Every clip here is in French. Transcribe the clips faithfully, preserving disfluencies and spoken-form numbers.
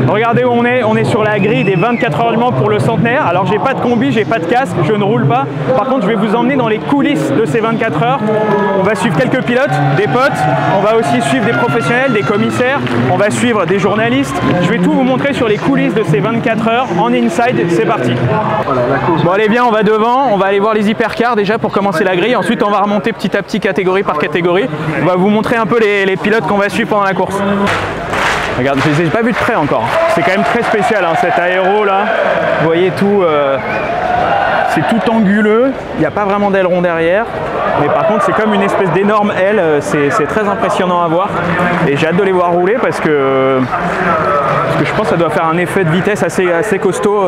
Regardez où on est, on est sur la grille des vingt-quatre heures du Mans pour le centenaire. Alors j'ai pas de combi, j'ai pas de casque, je ne roule pas. Par contre je vais vous emmener dans les coulisses de ces vingt-quatre heures. On va suivre quelques pilotes, des potes, on va aussi suivre des professionnels, des commissaires, on va suivre des journalistes. Je vais tout vous montrer sur les coulisses de ces vingt-quatre heures en inside, c'est parti. Bon allez bien, on va devant, on va aller voir les hypercars déjà pour commencer la grille. Ensuite on va remonter petit à petit catégorie par catégorie. On va vous montrer un peu les, les pilotes qu'on va suivre pendant la course. Regarde, je les ai pas vus de près encore. C'est quand même très spécial hein, cet aéro là. Vous voyez tout, euh, c'est tout anguleux. Il n'y a pas vraiment d'aileron derrière. Mais par contre, c'est comme une espèce d'énorme aile. C'est très impressionnant à voir. Et j'ai hâte de les voir rouler parce que, parce que je pense que ça doit faire un effet de vitesse assez, assez costaud.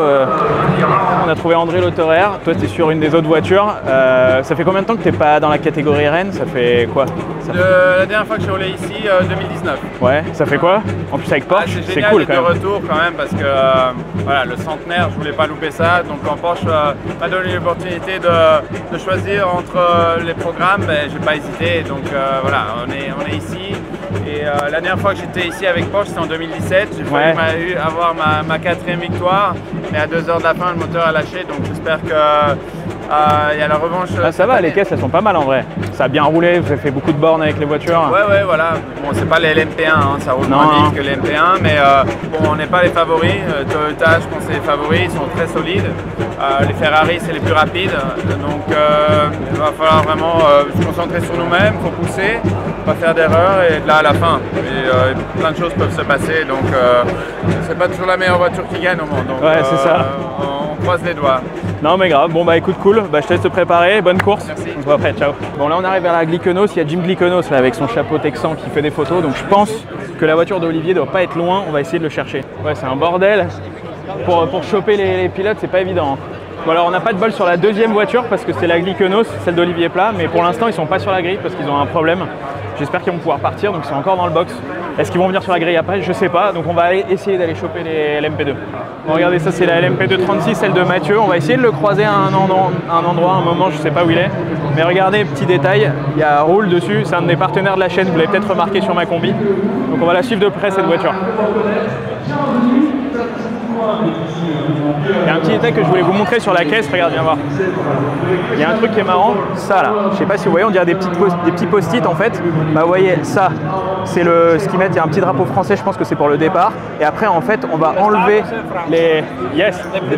On a trouvé André Lauterer. Toi, tu es sur une des autres voitures. Euh, ça fait combien de temps que tu n'es pas dans la catégorie Rennes? Ça fait quoi? Ça fait... De, la dernière fois que j'ai roulé ici, euh, deux mille dix-neuf. Ouais, ça fait quoi? En plus avec Porsche, ah, c'est cool quand même. C'est de retour quand même parce que euh, voilà, le centenaire, je voulais pas louper ça. Donc quand Porsche euh, m'a donné l'opportunité de, de choisir entre euh, les programmes, ben, j'ai pas hésité. Donc euh, voilà, on est, on est ici. Et euh, la dernière fois que j'étais ici avec Porsche, c'était en deux mille dix-sept. J'ai ouais. failli avoir ma, ma quatrième victoire. Mais à deux heures de la fin, le moteur a lâché. Donc j'espère que il euh, y a la revanche. Ah, ça va, année. Les caisses elles sont pas mal en vrai. Ça a bien roulé, vous avez fait beaucoup de bornes avec les voitures. Ouais, ouais, voilà. Bon, c'est pas les L M P un, hein, ça roule moins vite que les M P un, mais euh, bon, on n'est pas les favoris. Euh, Toyota, je pense, c'est les favoris, ils sont très solides. Euh, les Ferrari, c'est les plus rapides. Donc, euh, il va falloir vraiment euh, se concentrer sur nous-mêmes, il faut pousser, pas faire d'erreur et de là à la fin. Et, euh, plein de choses peuvent se passer, donc euh, c'est pas toujours la meilleure voiture qui gagne au monde. Donc, ouais, c'est ça. Euh, on croise les doigts. Non mais grave, bon bah écoute cool, bah, je te laisse te préparer, bonne course. Merci. On se voit après, ciao. Bon là on arrive vers la Glykenos, il y a Jim Glykenos là avec son chapeau texan qui fait des photos, donc je pense que la voiture d'Olivier doit pas être loin, on va essayer de le chercher. Ouais c'est un bordel, pour, pour choper les, les pilotes c'est pas évident. Bon alors on n'a pas de bol sur la deuxième voiture parce que c'est la Glykenos, celle d'Olivier Plat, mais pour l'instant ils sont pas sur la grille parce qu'ils ont un problème. J'espère qu'ils vont pouvoir partir, donc c'est encore dans le box. Est-ce qu'ils vont venir sur la grille après? Je sais pas, donc on va aller essayer d'aller choper les L M P deux. Bon, regardez, ça c'est la L M P deux trente-six, celle de Mathieu. On va essayer de le croiser à un endroit, un, endroit, un moment, je sais pas où il est. Mais regardez, petit détail, il y a Roule dessus, c'est un de mes partenaires de la chaîne, vous l'avez peut-être remarqué sur ma combi. Donc on va la suivre de près cette voiture. Il y a un petit détail que je voulais vous montrer sur la caisse, regarde, viens voir. Il y a un truc qui est marrant, ça là, je sais pas si vous voyez, on dirait des, petites post des petits post-it en fait. Bah vous voyez, ça, c'est le ce qu'ils mettent, il y a un petit drapeau français, je pense que c'est pour le départ. Et après en fait, on va enlever les... Yes,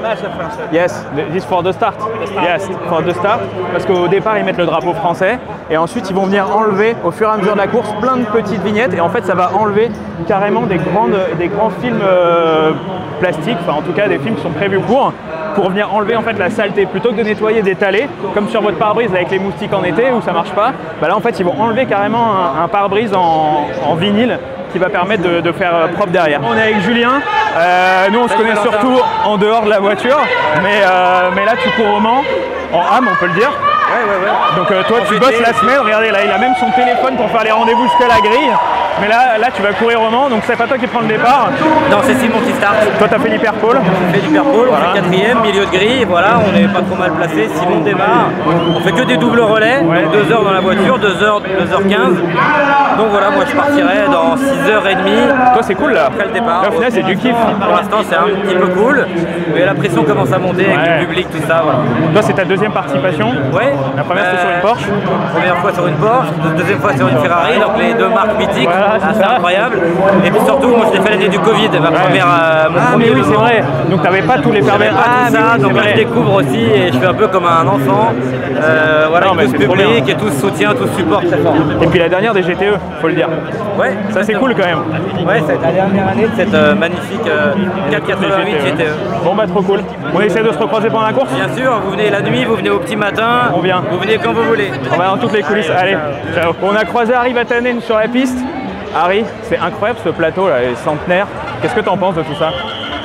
yes, this for the start. Yes, for the start. Parce qu'au départ, ils mettent le drapeau français. Et ensuite, ils vont venir enlever au fur et à mesure de la course plein de petites vignettes. Et en fait, ça va enlever carrément des, grandes, des grands films euh, plastiques, enfin en tout cas des films qui sont prévus pour, pour venir enlever en fait la saleté. Plutôt que de nettoyer, d'étaler, comme sur votre pare-brise avec les moustiques en été où ça marche pas, bah là en fait ils vont enlever carrément un, un pare-brise en, en vinyle qui va permettre de, de faire propre derrière. On est avec Julien, euh, nous on se connaît surtout en dehors de la voiture, mais, euh, mais là tu cours au Mans, en âme on peut le dire. Ouais, ouais, ouais. Donc euh, toi tu bosses la semaine, regardez là il a même son téléphone pour faire les rendez-vous jusqu'à la grille. Mais là, là tu vas courir au Mans, donc c'est pas toi qui prends le départ. Non, c'est Simon qui start. Toi t'as fait l'hyperpole. On fait l'hyperpole, voilà. On fait quatrième, milieu de grille, voilà, on n'est pas trop mal placé. Simon démarre. On fait que des doubles relais, ouais. Donc deux heures dans la voiture, deux heures, deux heures quinze. Donc voilà, moi je partirai dans six heures trente. Toi c'est cool là. Après le départ. Là, au final c'est du kiff. Pour l'instant c'est un petit peu cool, mais la pression commence à monter avec ouais. Le public, tout ça. Voilà. Toi c'est ta deuxième participation. Ouais. La première c'était euh, sur une Porsche. Première fois sur une Porsche, deuxième fois sur une Ferrari, donc les deux marques mythiques. Voilà, c'est incroyable. Et puis surtout, moi je l'ai fait l'année du Covid, ma ouais. première. Euh, mon ah premier mais oui c'est vrai. Donc t'avais pas tous les permis. Ah, tout ça, oui, donc là je découvre aussi et je fais un peu comme un enfant. Euh, voilà, non, avec tout ce public et tout ce soutien, tout ce support très fort. Et puis la dernière des G T E, faut le dire. Ouais. Ça c'est cool quand même. Ouais, c'est la dernière année de cette euh, magnifique euh, quatre quatre-vingt-huit G T E. Bon bah trop cool. On essaie de se recroiser pendant la course. Bien sûr, vous venez la nuit, vous venez au petit matin. On vient. Vous venez quand vous voulez. On va dans toutes les coulisses. Allez, Allez ciao. On a croisé Harry Vatanen sur la piste. Harry, c'est incroyable ce plateau là, les centenaires. Qu'est-ce que tu en penses de tout ça?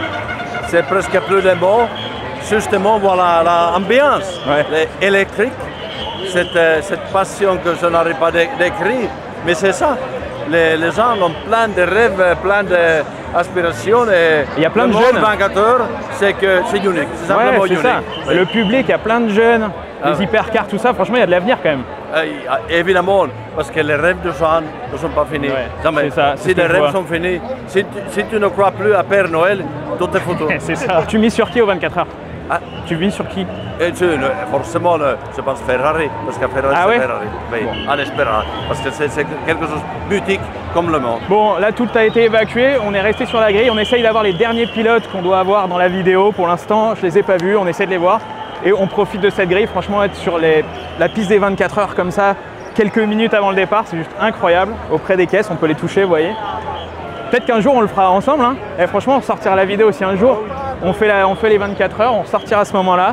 C'est presque plus de mots. Justement, voilà l'ambiance ouais. électrique, cette, cette passion que je n'arrive pas décrire. Mais c'est ça. Les, les gens ont plein de rêves, plein d'aspirations. Il y a plein de jeunes. vingt-quatre heures, c'est que c'est unique. C'est simplement ouais, unique. Ça. Oui. Le public, il y a plein de jeunes, ah, les hypercars, tout ça. Franchement, il y a de l'avenir quand même. euh, évidemment, parce que les rêves de Jean ne sont pas finis. Ouais, jamais. Ça, si les rêves sont finis, si tu, si tu ne crois plus à Père Noël, tout est foutu. C'est ça. Tu mises sur qui aux vingt-quatre heures? Ah. Tu mises sur qui? Et tu, le, forcément, le, je pense Ferrari, parce que Ferrari ah c'est ouais Ferrari. Oui, bon. En espérant, parce que c'est quelque chose de boutique comme le monde. Bon, là tout a été évacué, on est resté sur la grille, on essaye d'avoir les derniers pilotes qu'on doit avoir dans la vidéo. Pour l'instant, je les ai pas vus, on essaie de les voir. Et on profite de cette grille, franchement, être sur les, la piste des vingt-quatre heures comme ça, quelques minutes avant le départ, c'est juste incroyable. Auprès des caisses, on peut les toucher, vous voyez. Peut-être qu'un jour on le fera ensemble, hein. Et franchement, on sortira la vidéo si un jour on fait, la, on fait les vingt-quatre heures, on sortira à ce moment-là.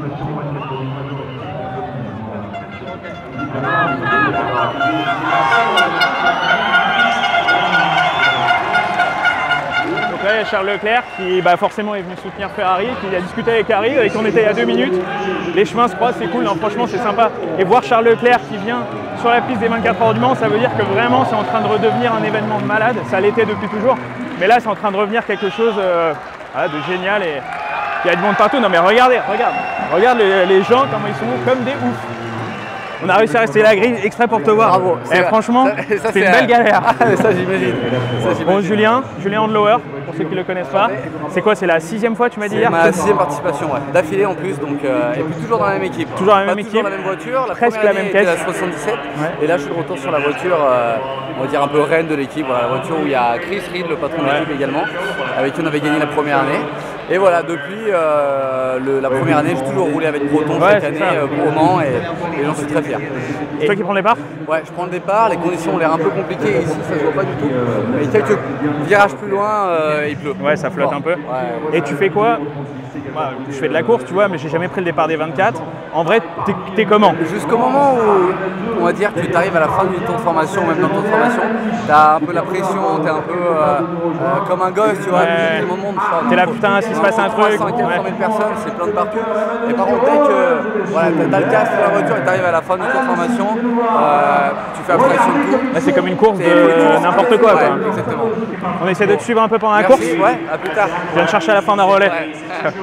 Donc là, il y a Charles Leclerc qui bah, forcément est venu soutenir Ferrari, qui a discuté avec Harry, avec qui on était il y a deux minutes. Les chemins se croisent, c'est cool, non, franchement c'est sympa. Et voir Charles Leclerc qui vient sur la piste des vingt-quatre heures du Mans, ça veut dire que vraiment c'est en train de redevenir un événement de malade. Ça l'était depuis toujours, mais là c'est en train de revenir quelque chose euh, voilà, de génial. Et il y a du monde partout. Non mais regardez, regarde, regarde les, les gens comment ils sont comme des oufs. On a réussi à rester à la grille exprès pour te voir. Bravo. Et franchement, c'est une belle galère. Ah, ça j'imagine. Bon, Julien, Julien Handlower, pour ceux qui ne le connaissent pas. C'est quoi, c'est la sixième fois, tu m'as dit hier? C'est ma sixième participation, ouais. D'affilée en plus, donc, euh, et puis toujours dans la même équipe. Toujours la même pas équipe. Toujours la même voiture. La presque la même caisse. caisse. La soixante-dix-sept. Ouais. Et là, je suis de retour sur la voiture, euh, on va dire un peu reine de l'équipe. Voilà, la voiture où il y a Chris Reed, le patron de l'équipe ouais. également, avec qui on avait gagné la première année. Et voilà, depuis euh, le, la première année, j'ai toujours roulé avec Breton ouais, chaque année euh, au Mans et, et j'en suis très fier. C'est toi qui prends le départ? Ouais, je prends le départ. Les conditions ont l'air un peu compliquées ici, ça se voit pas du tout. Mais quelques virages plus loin, euh, il pleut. Ouais, ça flotte bon. un peu. Ouais. Et tu fais quoi? Bah, je fais de la course, tu vois, mais j'ai jamais pris le départ des vingt-quatre. En vrai, t'es, t'es comment? Jusqu'au moment où, on va dire, que tu arrives à la fin du temps de formation, même dans le temps de formation, t'as un peu la pression, t'es un peu euh, euh, comme un gosse, tu vois, ouais. tout le monde. T'es là, putain, s'il se passe un truc. trois cents, quatre cent mille personnes, c'est plein de partout. Et par contre, dès que voilà, t'as le casque sur la voiture et t'arrives à la fin du temps de formation, euh, tu fais abstraction de tout. Là, c'est comme une course de n'importe quoi, ouais, quoi. Exactement. On essaie de te suivre un peu pendant la Merci, course. Ouais, à plus tard. Je viens de chercher à la fin d'un relais. Ouais.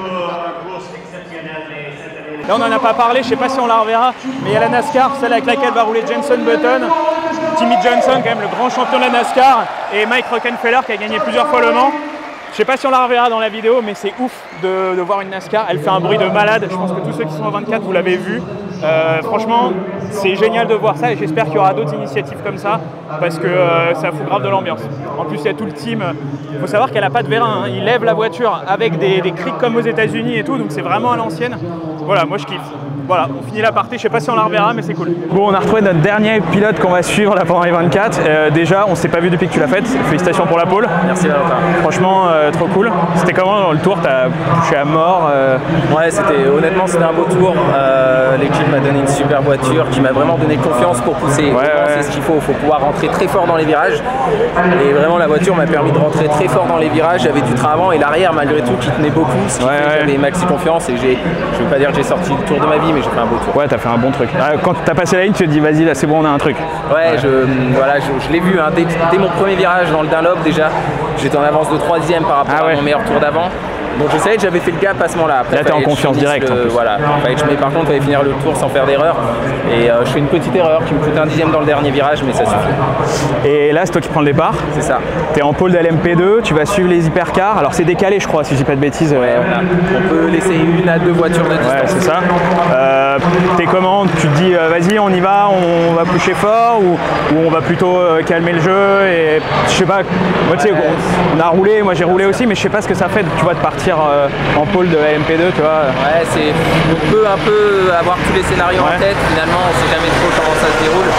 Là, on n'en a pas parlé, je ne sais pas si on la reverra, mais il y a la NASCAR, celle avec laquelle va rouler Jenson Button, Timmy Johnson, quand même le grand champion de la NASCAR, et Mike Rockenfeller qui a gagné plusieurs fois le Mans. Je ne sais pas si on la reverra dans la vidéo, mais c'est ouf de, de voir une NASCAR. Elle fait un bruit de malade. Je pense que tous ceux qui sont en vingt-quatre, vous l'avez vu. Euh, franchement, c'est génial de voir ça et j'espère qu'il y aura d'autres initiatives comme ça parce que euh, ça fout grave de l'ambiance. En plus, il y a tout le team. Il faut savoir qu'elle n'a pas de vérin. Hein. Il lève la voiture avec des, des crics comme aux États-Unis et tout, donc c'est vraiment à l'ancienne. Voilà, moi je kiffe. Voilà, on finit la partie. Je sais pas si on la reverra, mais c'est cool. Bon, on a retrouvé notre dernier pilote qu'on va suivre là pendant les vingt-quatre. Euh, déjà, on s'est pas vu depuis que tu l'as faite. Félicitations pour la pole. Merci Valentin. Franchement, euh, trop cool. C'était comment dans le tour? T'as poussé à mort euh... Ouais, c'était honnêtement c'était un beau tour. Euh, L'équipe m'a donné une super voiture qui m'a vraiment donné confiance pour pousser. Ouais, ouais. C'est ce qu'il faut. Il faut pouvoir rentrer très fort dans les virages. Et vraiment, la voiture m'a permis de rentrer très fort dans les virages. J'avais du train avant et l'arrière, malgré tout, qui tenait beaucoup. Ce qui ouais, fait que j'avais maxi confiance. Et j'ai, je veux pas dire que j'ai sorti le tour de ma vie, mais j'ai fait un beau tour. Ouais, t'as fait un bon truc. Quand t'as passé la ligne, tu te dis vas-y, là c'est bon, on a un truc. Ouais, ouais. Je, voilà, je, je l'ai vu hein, dès, dès mon premier virage dans le Dunlop déjà. J'étais en avance de troisième par rapport ah ouais. à mon meilleur tour d'avant. Donc je savais que j'avais fait le gap à ce moment-là. Après, là t'es en confiance directe. Voilà. Fallait que je, mais par contre, il fallait finir le tour sans faire d'erreur. Et euh, je fais une petite erreur qui me coûte un dixième dans le dernier virage, mais ça suffit. Et là, c'est toi qui prends le départ. C'est ça. T'es en pôle de l'L M P deux, tu vas suivre les hypercars. Alors c'est décalé, je crois, si je dis pas de bêtises. Ouais, voilà. On peut laisser une à deux voitures de distance. Ouais, c'est ça. Euh, t'es comment? Tu te dis, euh, vas-y, on y va, on va pusher fort ou, ou on va plutôt euh, calmer le jeu et je sais pas. Moi, tu sais, ouais. on a roulé, moi j'ai roulé aussi, mais je sais pas ce que ça fait, tu vois, de partir euh, en pôle de L M P deux, tu vois. Ouais, c'est, on peut un peu avoir tous les scénarios ouais. en tête, finalement on sait jamais trop comment ça se déroule.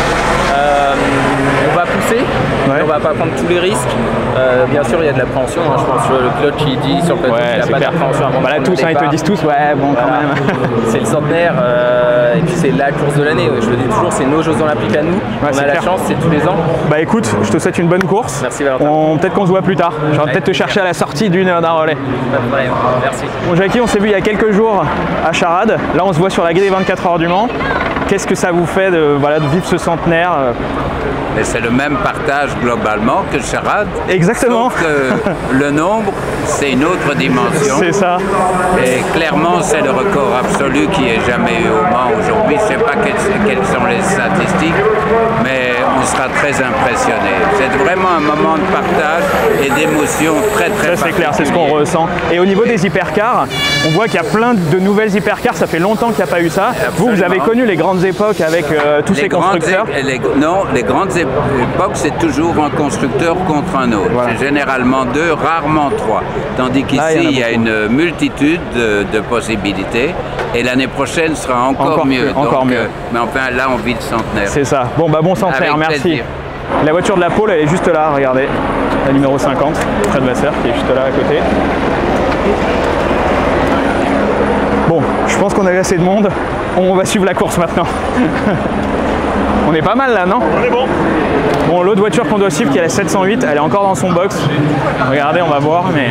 Euh, on va pousser, ouais. on va pas prendre tous les risques. Euh, bien sûr, il y a de l'appréhension, hein, je pense que le pilote qui dit sur le plateau ouais, qu'il n'a pas d'appréhension avant bah là, tous, hein, ils te disent tous, ouais, bon, voilà. quand même. C'est le centenaire, euh, et puis c'est la course de l'année. Je le dis toujours, c'est nos Jeux Olympiques à nous. Ouais, on a la clair. chance, c'est tous les ans. Bah écoute, je te souhaite une bonne course. Merci Valentin. On, peut-être qu'on se voit plus tard. Je vais peut-être te chercher à la sortie d'une d'un relais. Pas de problème, merci. Bon, Jackie, on s'est vu il y a quelques jours à Charade. Là, on se voit sur la grille des vingt-quatre heures du Mans. Qu'est-ce que ça vous fait de, voilà, de vivre ce centenaire? Mais c'est le même partage globalement que Charade. Exactement. Sauf que le nombre, c'est une autre dimension. C'est ça. Et clairement, c'est le record absolu qui est jamais eu au Mans aujourd'hui. Je ne sais pas quelles, quelles sont les statistiques, mais on sera très impressionné. C'est vraiment un moment de partage et d'émotion très très C'est clair, c'est ce qu'on ressent. Et au niveau des hypercars, on voit qu'il y a plein de nouvelles hypercars. Ça fait longtemps qu'il n'y a pas eu ça. Absolument. Vous, vous avez connu les grandes époques avec euh, tous les ces constructeurs. Les, non, les grandes époques, c'est toujours un constructeur contre un autre. Voilà. C'est généralement deux, rarement trois. Tandis qu'ici, ah, il y, y a une multitude de, de possibilités. Et l'année prochaine sera encore, encore mieux. Plus, encore Donc, mieux. Euh, mais enfin, là, on vit le centenaire. C'est ça. Bon, bah bon centenaire, avec merci. Plaisir. La voiture de la pôle, elle est juste là, regardez. La numéro cinquante, Fred Vasseur, qui est juste là à côté. Bon, je pense qu'on a eu assez de monde. On va suivre la course maintenant. On est pas mal là, non? On est bon. Bon, l'autre voiture qu'on doit suivre, qui est la sept cent huit, elle est encore dans son box. Regardez, on va voir, mais...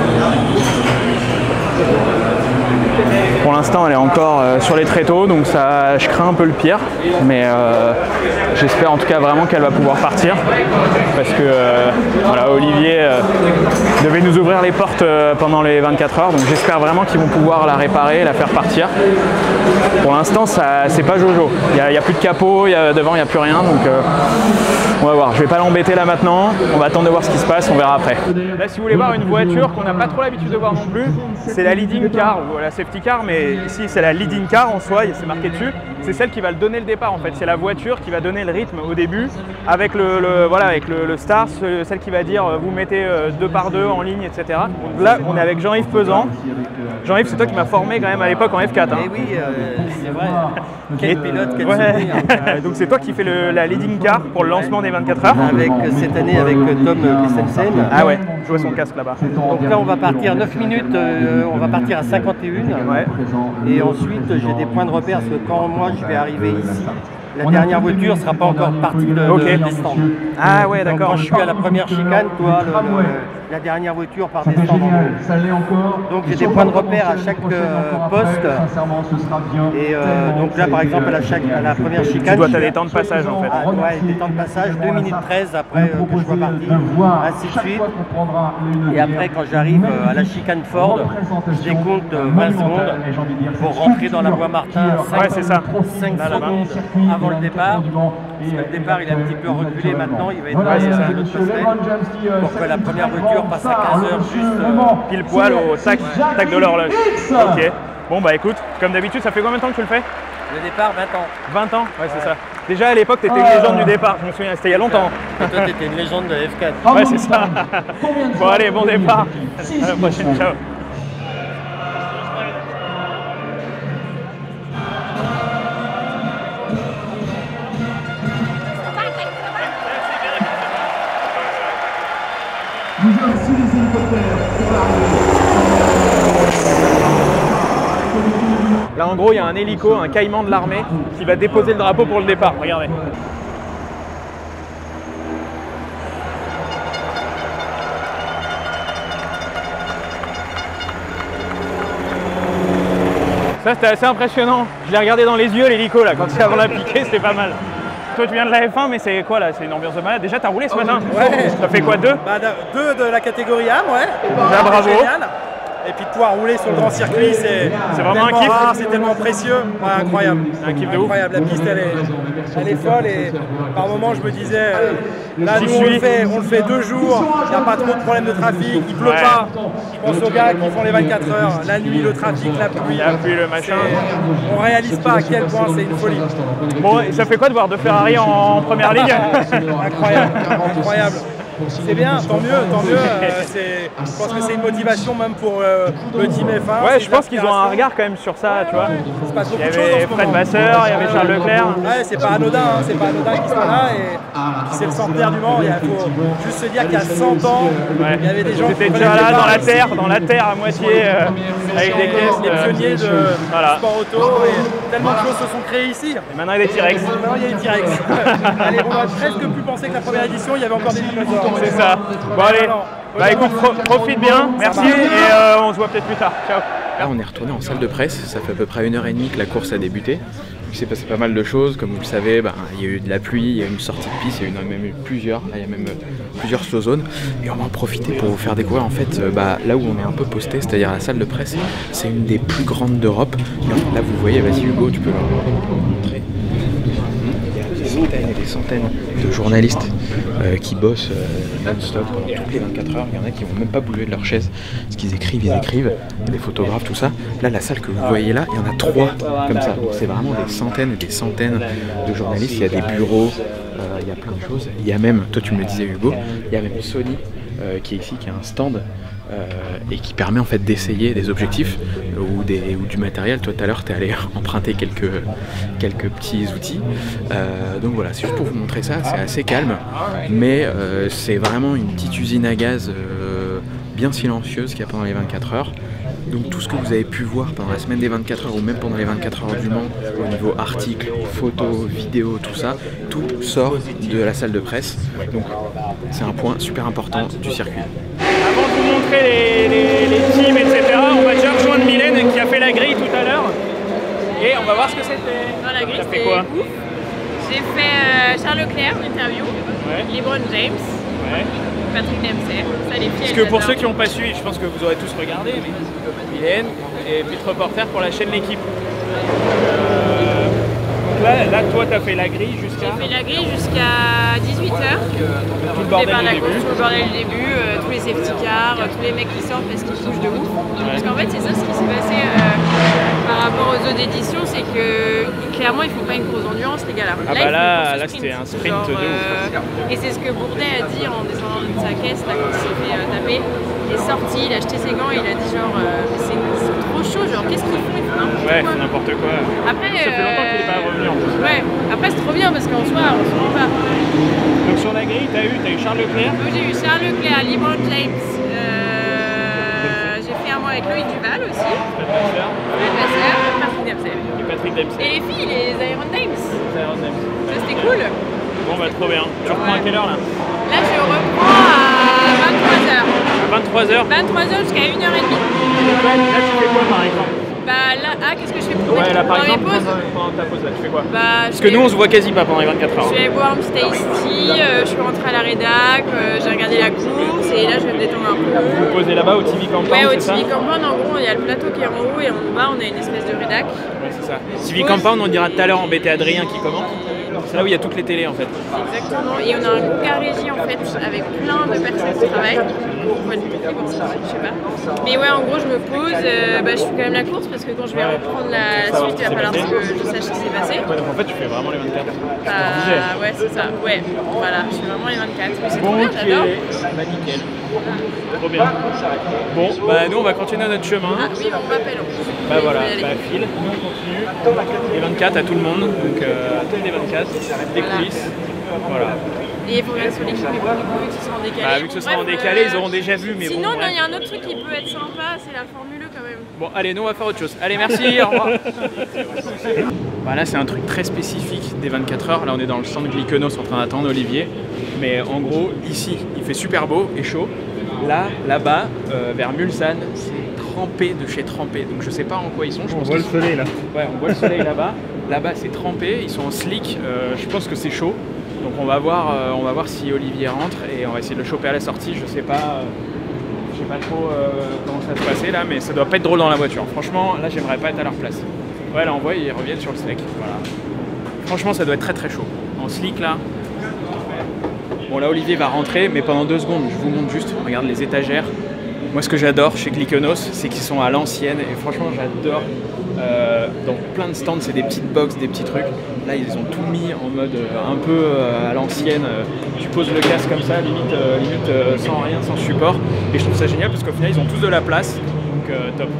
Pour l'instant, elle est encore euh, sur les tréteaux, donc ça, je crains un peu le pire. Mais euh, j'espère en tout cas vraiment qu'elle va pouvoir partir. Parce que euh, voilà, Olivier euh, devait nous ouvrir les portes euh, pendant les vingt-quatre heures. Donc j'espère vraiment qu'ils vont pouvoir la réparer, la faire partir. Pour l'instant, c'est pas Jojo. Il n'y a, a plus de capot, y a, devant, il n'y a plus rien. Donc euh, on va voir. Je vais pas l'embêter là maintenant. On va attendre de voir ce qui se passe, on verra après. Là, si vous voulez voir une voiture qu'on n'a pas trop l'habitude de voir non plus, c'est la leading car ou la safety car. Mais ici c'est la leading car en soi, c'est marqué dessus. C'est celle qui va le donner le départ en fait. C'est la voiture qui va donner le rythme au début avec le, le voilà avec le, le star, celle qui va dire vous mettez deux par deux en ligne, et cetera. Donc là on est avec Jean-Yves Pesan. Jean-Yves, c'est toi qui m'as formé quand même à l'époque en F quatre. Hein. Et oui, euh, c'est vrai. Quel pilote, quel ouais. souvenir. Donc c'est toi qui fais le, la leading car pour le lancement des vingt-quatre heures. Avec cette année avec Tom Christensen. Ah ouais, je vois son casque là-bas. Donc là on va partir neuf minutes, euh, on va partir à cinquante et un. Ouais. Et ensuite j'ai des points de repère parce que quand moi je vais arriver ici, la dernière voiture ne sera pas encore partie de, okay. de, des stands. Ah ouais, d'accord. Quand je suis à la première chicane, toi, le, le, la dernière voiture part des stands. Donc j'ai des points de repère à chaque euh, poste. Et euh, donc là, par exemple, à la, chaque, à la première chicane, tu dois t'as des temps de passage en fait. Ah, ouais, des temps de passage, deux minutes treize après euh, que je sois parti, ainsi de suite. Et après, quand j'arrive euh, à la chicane Ford, je décompte euh, vingt secondes pour rentrer dans la voie Martin, cinq, ouais, ça. cinq là, secondes avant le départ. Parce que le départ il est un petit peu reculé maintenant, il va être passé à l'autre passerelle pour que la première voiture passe à quinze heures juste euh, pile poil au tac, tac de l'horloge. Ok. Bon bah écoute, comme d'habitude, ça fait combien de temps que tu le fais? Le départ, vingt ans. vingt ans? Ouais, c'est ça. Déjà à l'époque, tu étais une légende du départ, je me souviens, c'était il y a longtemps. Et toi, tu étais une légende de F quatre. Ouais, c'est ça. Bon allez, bon départ. À la prochaine, ciao. Là en gros il y a un hélico, un caïman de l'armée qui va déposer le drapeau pour le départ, regardez. Ça c'était assez impressionnant, je l'ai regardé dans les yeux l'hélico là, quand c'est avant la piquée c'était pas mal. Toi tu viens de la F un mais c'est quoi là? C'est une ambiance de malade. Déjà t'as roulé ce matin? Ouais. T'as fait quoi, deux? Bah, deux de la catégorie A, ouais. Bah, bravo. Génial. Et puis de pouvoir rouler sur le grand circuit, c'est vraiment un kiff. rare, c'est tellement précieux. Ouais, incroyable. Un kiff de ouf. Incroyable, la piste elle est, elle est folle et par moments je me disais, euh, là nous on le, fait, on le fait deux jours, il n'y a pas trop de problèmes de trafic, il pleut ouais. pas. Je pense aux gars qui font les vingt-quatre heures, la nuit, le trafic, la pluie. La pluie, le machin. On réalise pas à quel point c'est une folie. Bon, et ça fait quoi de voir deux Ferrari en première ligue? Incroyable, incroyable. C'est bien, tant mieux, tant mieux. Euh, je pense que c'est une motivation même pour euh, le team F un. Ouais, je pense qu'ils ont un regard quand même sur ça, tu vois. Il se passe beaucoup il y de choses avait en ce Fred moment. Vasseur, il y avait Charles Leclerc. Ouais, c'est pas anodin, hein, c'est pas anodin qu'ils soient là. Et c'est le centenaire du Mans. Il faut juste se dire qu'il y a cent ans, ouais. il y avait des gens qui étaient qui déjà là dans la terre, dans la terre à moitié, euh, avec des caisses. Les pionniers de voilà. sport auto. Et tellement de choses se sont créées ici. Et maintenant il y a des T-Rex. Maintenant il y a des T-Rex. Allez, on va presque plus penser que la première édition, il y avait encore des dinosaures. C'est ça. Bon allez. Bah écoute, pro profite bien, merci et euh, on se voit peut-être plus tard. Ciao. Là on est retourné en salle de presse, ça fait à peu près une heure et demie que la course a débuté. Il s'est passé pas mal de choses, comme vous le savez, bah, il y a eu de la pluie, il y a eu une sortie de piste, il y a eu même eu plusieurs, là il y a même plusieurs slow zones. Et on va en profiter pour vous faire découvrir en fait bah, là où on est un peu posté, c'est-à-dire la salle de presse. C'est une des plus grandes d'Europe. Là vous voyez, vas-y Hugo, tu peux leur montrer. Il y a des centaines et des centaines de journalistes euh, qui bossent euh, non-stop pendant toutes les vingt-quatre heures. Il y en a qui vont même pas bouger de leur chaise. Ce qu'ils écrivent, ils écrivent. Il y a des photographes, tout ça. Là, la salle que vous voyez là, il y en a trois comme ça. C'est vraiment des centaines et des centaines de journalistes. Il y a des bureaux, euh, il y a plein de choses. Il y a même, toi tu me le disais Hugo, il y a même Sony euh, qui est ici, qui a un stand. Euh, et qui permet en fait d'essayer des objectifs euh, ou, des, ou du matériel. Toi tout à l'heure tu es allé emprunter quelques, quelques petits outils, euh, donc voilà, c'est juste pour vous montrer ça. C'est assez calme, mais euh, c'est vraiment une petite usine à gaz euh, bien silencieuse qu'il y a pendant les vingt-quatre heures. Donc tout ce que vous avez pu voir pendant la semaine des vingt-quatre heures ou même pendant les vingt-quatre heures du Mans, au niveau articles, photos, vidéos, tout ça, tout sort de la salle de presse. Donc c'est un point super important du circuit. Avant de vous montrer les, les, les teams, et cetera, on va déjà rejoindre Mylène qui a fait la grille tout à l'heure. Et on va voir ce que c'était. Dans la grille, c'était quoi? J'ai fait euh, Charles Leclerc, l'interview, ouais. LeBron James, ouais. Patrick Dempsey, ça les filles. Parce que pour ceux qui n'ont pas suivi, je pense que vous aurez tous regardé, mais Mylène et puis reporter pour la chaîne L'équipe. Euh, donc là, là, toi, tu as fait la grille jusqu'à... J'ai fait la grille jusqu'à dix-huit heures. Tout le bordel du début. Tout le bordel du début, euh, tous les safety cars, euh, tous les mecs qui sortent parce qu'ils bougent de ouf. Ouais. Parce qu'en fait, c'est ça ce qui s'est passé euh, par rapport aux autres éditions, c'est que clairement, ils font pas une grosse endurance, les gars là. Ah là, bah là, là c'était un sprint genre, de ouf. Euh, et c'est ce que Bourdet a dit en descendant de sa caisse, là, quand il s'est fait euh, taper. Il est sorti, il a acheté ses gants et il a dit genre, euh, c'est trop chaud, genre, qu'est-ce qu'ils font? Ils font n'importe ouais, quoi. n'importe quoi. Après, ça fait longtemps qu'il n'est pas revenu en plus. Ouais, après c'est trop bien parce qu'en soi, on se rend pas. Donc sur la grille, t'as eu, as eu Charles Leclerc? Donc j'ai eu Charles Leclerc, LeBron James, euh, j'ai fait un mois avec Loïc Duval aussi. Fred Vasseur, Patrick Dempsey. Et Patrick Dempsey. Et les filles, les Iron Dames. Les Iron Dames. Ça c'était cool. Bon bah trop bien. Tu reprends ouais. à quelle heure là? Là je reprends à vingt-trois heures. À vingt-trois heures? vingt-trois heures jusqu'à une heure trente. Là tu fais quoi par exemple? Bah là, ah qu'est-ce que je fais pour ouais, là, par exemple, pendant, pendant ta pause là, tu fais quoi? Bah, parce que nous on se voit quasi pas pendant les vingt-quatre heures. Je vais boire un petit iced tea, euh, je suis rentrée à la rédac, euh, j'ai regardé la course et là je vais me détendre un peu. Vous vous posez là-bas au T V Compound? Ouais, au T V Compound, en gros il y a le plateau qui est en haut et en bas on a une espèce de rédac. Ouais, c'est ça. T V Compound, on dira tout à l'heure embêter Adrien qui commente. C'est là où il y a toutes les télés en fait. Exactement, et on a un groupe car régie en fait avec plein de personnes qui travaillent. Pour être plus pour ça, je sais pas. Mais ouais, en gros, je me pose, euh, bah, je fais quand même la course parce que quand je vais reprendre la suite, il va falloir que je sache ce qui s'est passé. Ouais, donc en fait, tu fais vraiment les vingt-quatre. Bah, ouais, c'est ça. Ouais, voilà, je fais vraiment les vingt-quatre. Mais c'est bon, trop bien, j'adore. Bah, nickel. Trop bien. Bon, bah, nous, on va continuer notre chemin. Ah oui, on m'appelle en plus. Bah voilà, bah, file, nous on continue. Les vingt-quatre à tout le monde, donc euh, à tous les vingt-quatre, des coulisses. Voilà. Et il faut regarder sur l'équipe, mais bon, du coup, vu que ce sera en décalé. Bah, vu que ce sera en décalé, ils auront déjà vu, mais sinon, bon. Sinon, il y a un autre truc qui peut être sympa, c'est la Formule quand même. Bon, allez, nous on va faire autre chose. Allez, merci, au revoir. Bah, là, c'est un truc très spécifique des vingt-quatre heures. Là, on est dans le centre Glykenos en train d'attendre Olivier. Mais en gros, ici, il fait super beau et chaud. Là, là-bas, euh, vers Mulsanne, c'est trempé de chez trempé. Donc je sais pas en quoi ils sont. Je on pense voit le sont... soleil là. Ouais, on voit le soleil là-bas. Là-bas, c'est trempé. Ils sont en slick. Euh, je pense que c'est chaud. Donc on va voir, euh, on va voir si Olivier rentre et on va essayer de le choper à la sortie. Je sais pas, euh, je sais pas trop euh, comment ça va se passer là, mais ça doit pas être drôle dans la voiture. Franchement, là, j'aimerais pas être à leur place. Ouais, là on voit, ils reviennent sur le slick. Voilà. Franchement, ça doit être très très chaud. En slick là. Bon là Olivier va rentrer, mais pendant deux secondes, je vous montre juste, regarde les étagères. Moi ce que j'adore chez Glykenos, c'est qu'ils sont à l'ancienne et franchement j'adore. Euh, dans plein de stands, c'est des petites box, des petits trucs. Là ils ont tout mis en mode euh, un peu euh, à l'ancienne. Tu poses le casque comme ça, limite, euh, limite euh, sans rien, sans support. Et je trouve ça génial parce qu'au final ils ont tous de la place, donc euh, top.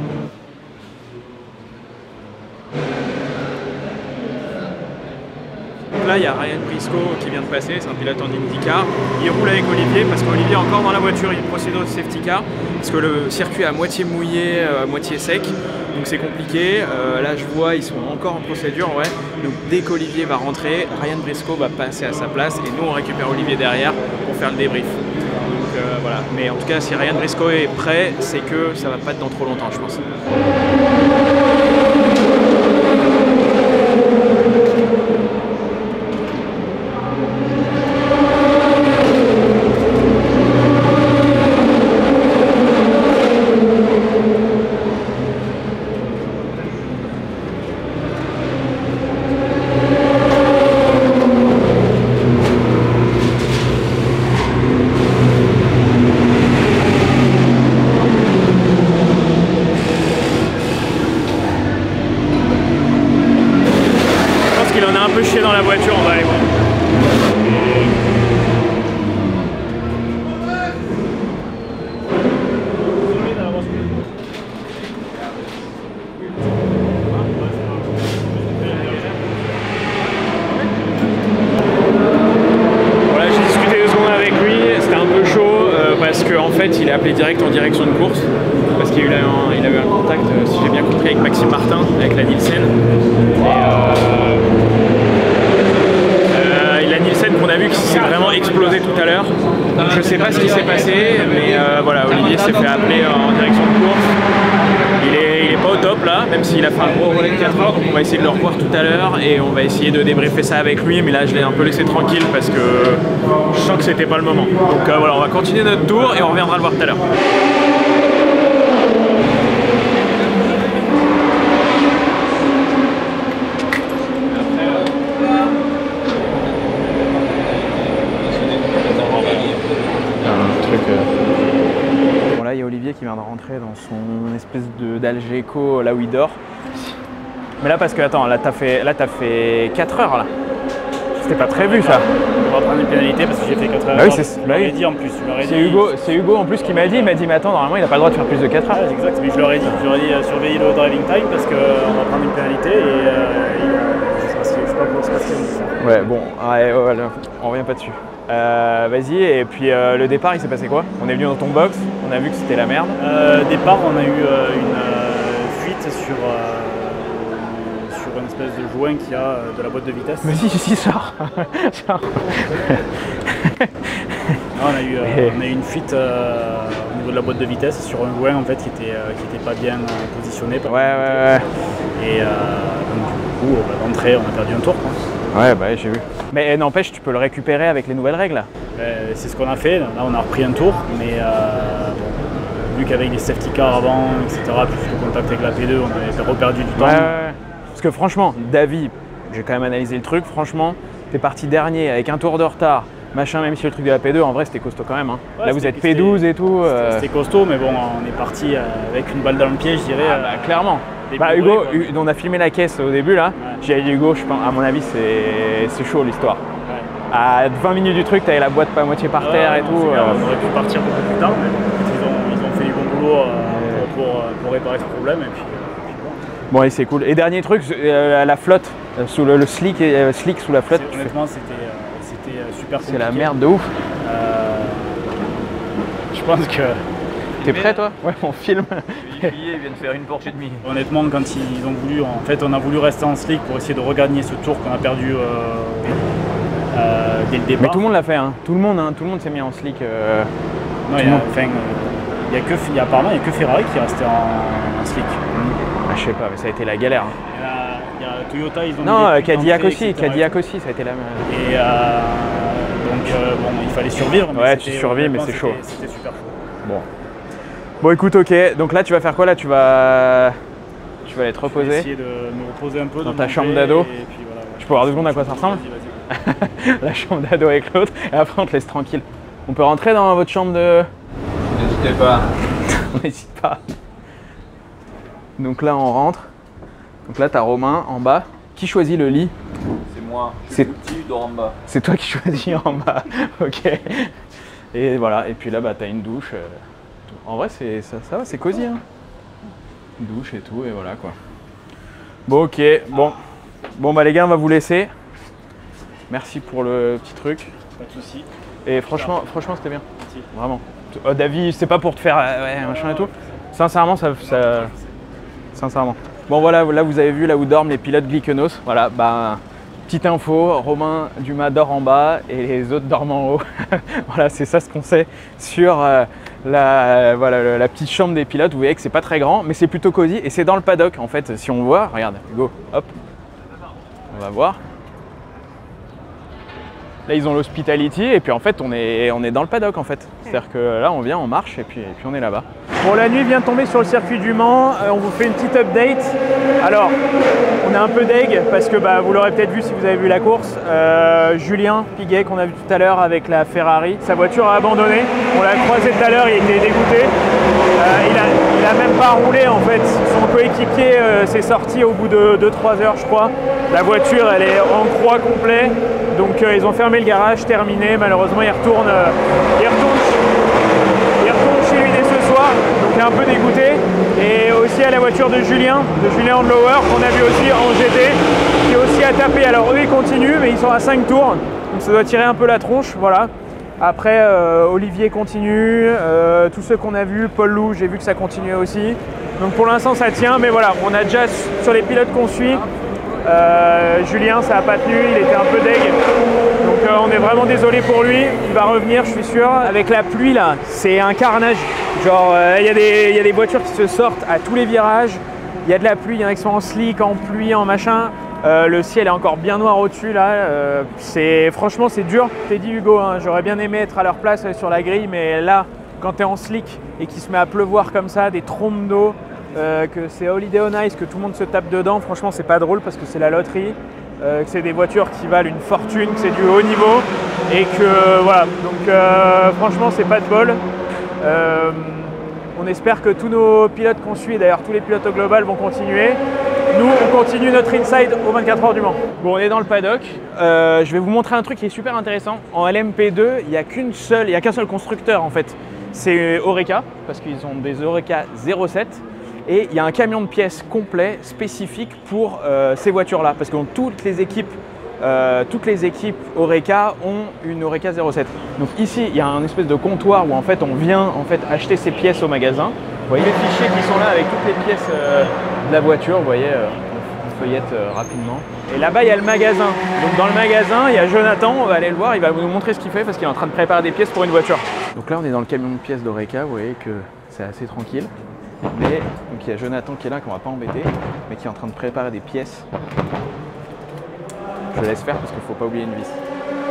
Là, il y a Ryan Briscoe qui vient de passer, c'est un pilote en IndyCar. Il roule avec Olivier parce qu'Olivier est encore dans la voiture, il procède au safety car parce que le circuit est à moitié mouillé, à moitié sec, donc c'est compliqué. Euh, là, je vois, ils sont encore en procédure, ouais. Donc dès qu'Olivier va rentrer, Ryan Briscoe va passer à sa place et nous on récupère Olivier derrière pour faire le débrief. Donc euh, voilà. Mais en tout cas, si Ryan Briscoe est prêt, c'est que ça va pas être dans trop longtemps, je pense. chier dans la voiture, on va aller voir. Parce qu'en en fait, il est appelé direct en direction de course parce qu'il a, un, il a eu un contact, si j'ai bien compris, avec Maxime Martin, avec la Nielsen. Et, euh, euh, la Nielsen qu'on a vu qui s'est vraiment explosé tout à l'heure. Donc je sais pas ce qui s'est passé, mais euh, voilà, Olivier s'est fait appeler en direction de course. Il est, il est pas au top là, même s'il a fait un gros relais de quatre heures, donc on va essayer de le revoir tout à l'heure et on va essayer de débriefer ça avec lui, mais là je l'ai un peu laissé tranquille parce que je sens que c'était pas le moment. Donc euh, voilà, on va continuer notre tour et on reviendra le voir tout à l'heure. Il y a Olivier qui vient de rentrer dans son espèce d'Algeco là où il dort. Mais là parce que attends, là t'as fait là t'as fait quatre heures là. C'était pas prévu ça. On va prendre une pénalité parce que j'ai fait quatre heures. Bah oui, c'est je l'aurais dit en plus. C'est Hugo, c'est Hugo en plus qui m'a dit, il m'a dit mais attends, normalement il n'a pas le droit de faire plus de quatre heures. Ouais, exact, mais je leur ai dit, je leur ai dit euh, surveiller le driving time parce qu'on va prendre une pénalité et euh, je sais pas ce qu'il me dit ça. Ouais bon, ouais, ouais, ouais, on revient pas dessus. Euh, Vas-y, et puis euh, le départ il s'est passé quoi? On est venu dans ton box, on a vu que c'était la merde. Euh, départ, on a eu euh, une euh, fuite sur, euh, sur une espèce de joint qu'il y a euh, de la boîte de vitesse. Mais si, si, sort. Non, on, a eu, euh, on a eu une fuite euh, au niveau de la boîte de vitesse sur un joint en fait, qui était, euh, qui était pas bien euh, positionné. Ouais, ouais, ouais. Et euh, donc, du coup, bah, d'entrée, on a perdu un tour, quoi. Ouais, bah j'ai vu. Mais n'empêche, tu peux le récupérer avec les nouvelles règles. Euh, c'est ce qu'on a fait. Là, on a repris un tour, mais euh, bon, vu qu'avec les safety cars avant, et cetera, plus le contact avec la P deux, on avait reperdu du temps. Ouais, ouais, ouais. Parce que franchement, David, j'ai quand même analysé le truc. Franchement, t'es parti dernier avec un tour de retard. Machin, même si le truc de la P deux, en vrai, c'était costaud quand même. Hein. Ouais, là, vous êtes P douze et tout. C'était euh... costaud, mais bon, on est parti avec une balle dans le pied, je dirais. Ah, bah, clairement. Bah Hugo, Hugo, on a filmé la caisse au début là. Ouais. J'ai dit Hugo, je pense, à mon avis c'est chaud l'histoire. Ouais. À vingt minutes du truc, t'avais la boîte pas à moitié par ouais, terre et tout. Euh... On aurait pu partir beaucoup plus tard, mais ils ont, ils ont fait du bon boulot euh, pour, pour, pour réparer ce problème. Et puis, euh, puis bon, bon et c'est cool. Et dernier truc, euh, la flotte, sous le, le slick, et, euh, slick sous la flotte. Honnêtement, c'était euh, super compliqué. C'est la merde de ouf. Euh, je pense que... T'es prêt toi? Ouais, on filme. Olivier vient de faire une Porsche et demi. Honnêtement, quand ils ont voulu, en fait, on a voulu rester en slick pour essayer de regagner ce tour qu'on a perdu euh, euh, dès le départ. Mais tout le monde l'a fait, hein. Tout le monde, hein. Tout le monde s'est mis en slick. Euh, non, il y a, enfin, il y a que, il y a, apparemment, il n'y a que Ferrari qui est resté en, en slick. Ah, je sais pas, mais ça a été la galère. Hein. Il, y a, il y a Toyota, ils ont. Non, mis Cadillac aussi, Cadillac aussi, ça a été la même. Et euh, donc, euh, bon, il fallait survivre. Mais ouais, tu survis, mais c'est chaud. C'était super chaud. Bon. Bon écoute, ok, donc là tu vas faire quoi là? Tu vas tu vas aller te reposer. Je vais essayer de me reposer un peu dans ta chambre d'ado. Voilà, ouais. Je peux voir deux secondes à quoi ça ressemble? Vas-y, vas-y. La chambre d'ado avec l'autre, et après on te laisse tranquille. On peut rentrer dans votre chambre de... N'hésitez pas. On n'hésite pas. Donc là on rentre. Donc là t'as Romain en bas. Qui choisit le lit? C'est moi. C'est petit, il dort en bas. C'est toi qui choisis en bas. Ok. Et voilà, et puis là bah t'as une douche. Euh... En vrai, c'est ça, ça va, c'est cosy. Hein. Douche et tout, et voilà quoi. Bon, ok, bon. Bon, bah les gars, on va vous laisser. Merci pour le petit truc. Pas de soucis. Et franchement, franchement c'était bien. Merci. Vraiment. Oh, David, c'est pas pour te faire euh, ouais, machin et tout. Sincèrement, ça, ça. Sincèrement. Bon, voilà, là vous avez vu là où dorment les pilotes Glickenos. Voilà, bah. Petite info, Romain Dumas dort en bas et les autres dorment en haut. Voilà, c'est ça ce qu'on sait sur euh, la, voilà, la petite chambre des pilotes. Vous voyez que c'est pas très grand, mais c'est plutôt cosy et c'est dans le paddock en fait. Si on voit, regarde, Hugo, hop, on va voir. Là, ils ont l'hospitality et puis en fait, on est, on est dans le paddock en fait. C'est-à-dire que là, on vient, on marche et puis, et puis on est là-bas. Bon, la nuit vient de tomber sur le circuit du Mans. Euh, on vous fait une petite update. Alors, on est un peu deg parce que bah, vous l'aurez peut-être vu si vous avez vu la course. Euh, Julien Piguet qu'on a vu tout à l'heure avec la Ferrari, sa voiture a abandonné. On l'a croisé tout à l'heure, il était dégoûté. Euh, il, a, il a même pas roulé en fait son coéquipier euh, s'est sorti au bout de deux trois heures, je crois. La voiture, elle est en croix complet. Donc euh, ils ont fermé le garage, terminé. Malheureusement, il retourne, euh, il retourne, il retourne chez lui dès ce soir. Donc il est un peu dégoûté. Et aussi à la voiture de Julien, de Julien Handlower, qu'on a vu aussi en G T, qui est aussi à taper. Alors eux, ils continuent, mais ils sont à cinq tours. Donc ça doit tirer un peu la tronche, voilà. Après, euh, Olivier continue, euh, tous ceux qu'on a vus, Paul Lou, j'ai vu que ça continuait aussi. Donc pour l'instant, ça tient, mais voilà, on a déjà sur les pilotes qu'on suit, euh, Julien, ça n'a pas tenu, il était un peu deg. Donc euh, on est vraiment désolé pour lui, il va revenir, je suis sûr. Avec la pluie là, c'est un carnage. Genre, il euh, y, y a des voitures qui se sortent à tous les virages, il y a de la pluie, il y en a qui sont en slick, en pluie, en machin. Euh, le ciel est encore bien noir au-dessus là, euh, c'est, franchement c'est dur. Je t'ai dit Hugo, hein, j'aurais bien aimé être à leur place euh, sur la grille, mais là quand tu es en slick et qu'il se met à pleuvoir comme ça, des trompes d'eau, euh, que c'est Holiday on Ice, que tout le monde se tape dedans, franchement c'est pas drôle parce que c'est la loterie, euh, que c'est des voitures qui valent une fortune, que c'est du haut niveau et que voilà, donc euh, franchement c'est pas de bol. Euh, on espère que tous nos pilotes qu'on suit, d'ailleurs tous les pilotes au global vont continuer. Nous, on continue notre inside aux vingt-quatre heures du Mans. Bon, on est dans le paddock. Euh, je vais vous montrer un truc qui est super intéressant. En L M P deux, il n'y a qu'une seule, il y a qu'un seul constructeur en fait. C'est Oreca, parce qu'ils ont des Oreca zéro sept. Et il y a un camion de pièces complet, spécifique pour euh, ces voitures-là. Parce que toutes les équipes, euh, toutes les équipes Oreca ont une Oreca zéro sept. Donc ici, il y a un espèce de comptoir où en fait on vient en fait acheter ces pièces au magasin. Vous voyez les fichiers qui sont là avec toutes les pièces euh, de la voiture, vous voyez, euh, on feuillette euh, rapidement. Et là-bas, il y a le magasin. Donc dans le magasin, il y a Jonathan, on va aller le voir, il va nous montrer ce qu'il fait parce qu'il est en train de préparer des pièces pour une voiture. Donc là, on est dans le camion de pièces d'Oreca, vous voyez que c'est assez tranquille. Mais donc il y a Jonathan qui est là, qu'on va pas embêter, mais qui est en train de préparer des pièces. Je laisse faire parce qu'il ne faut pas oublier une vis.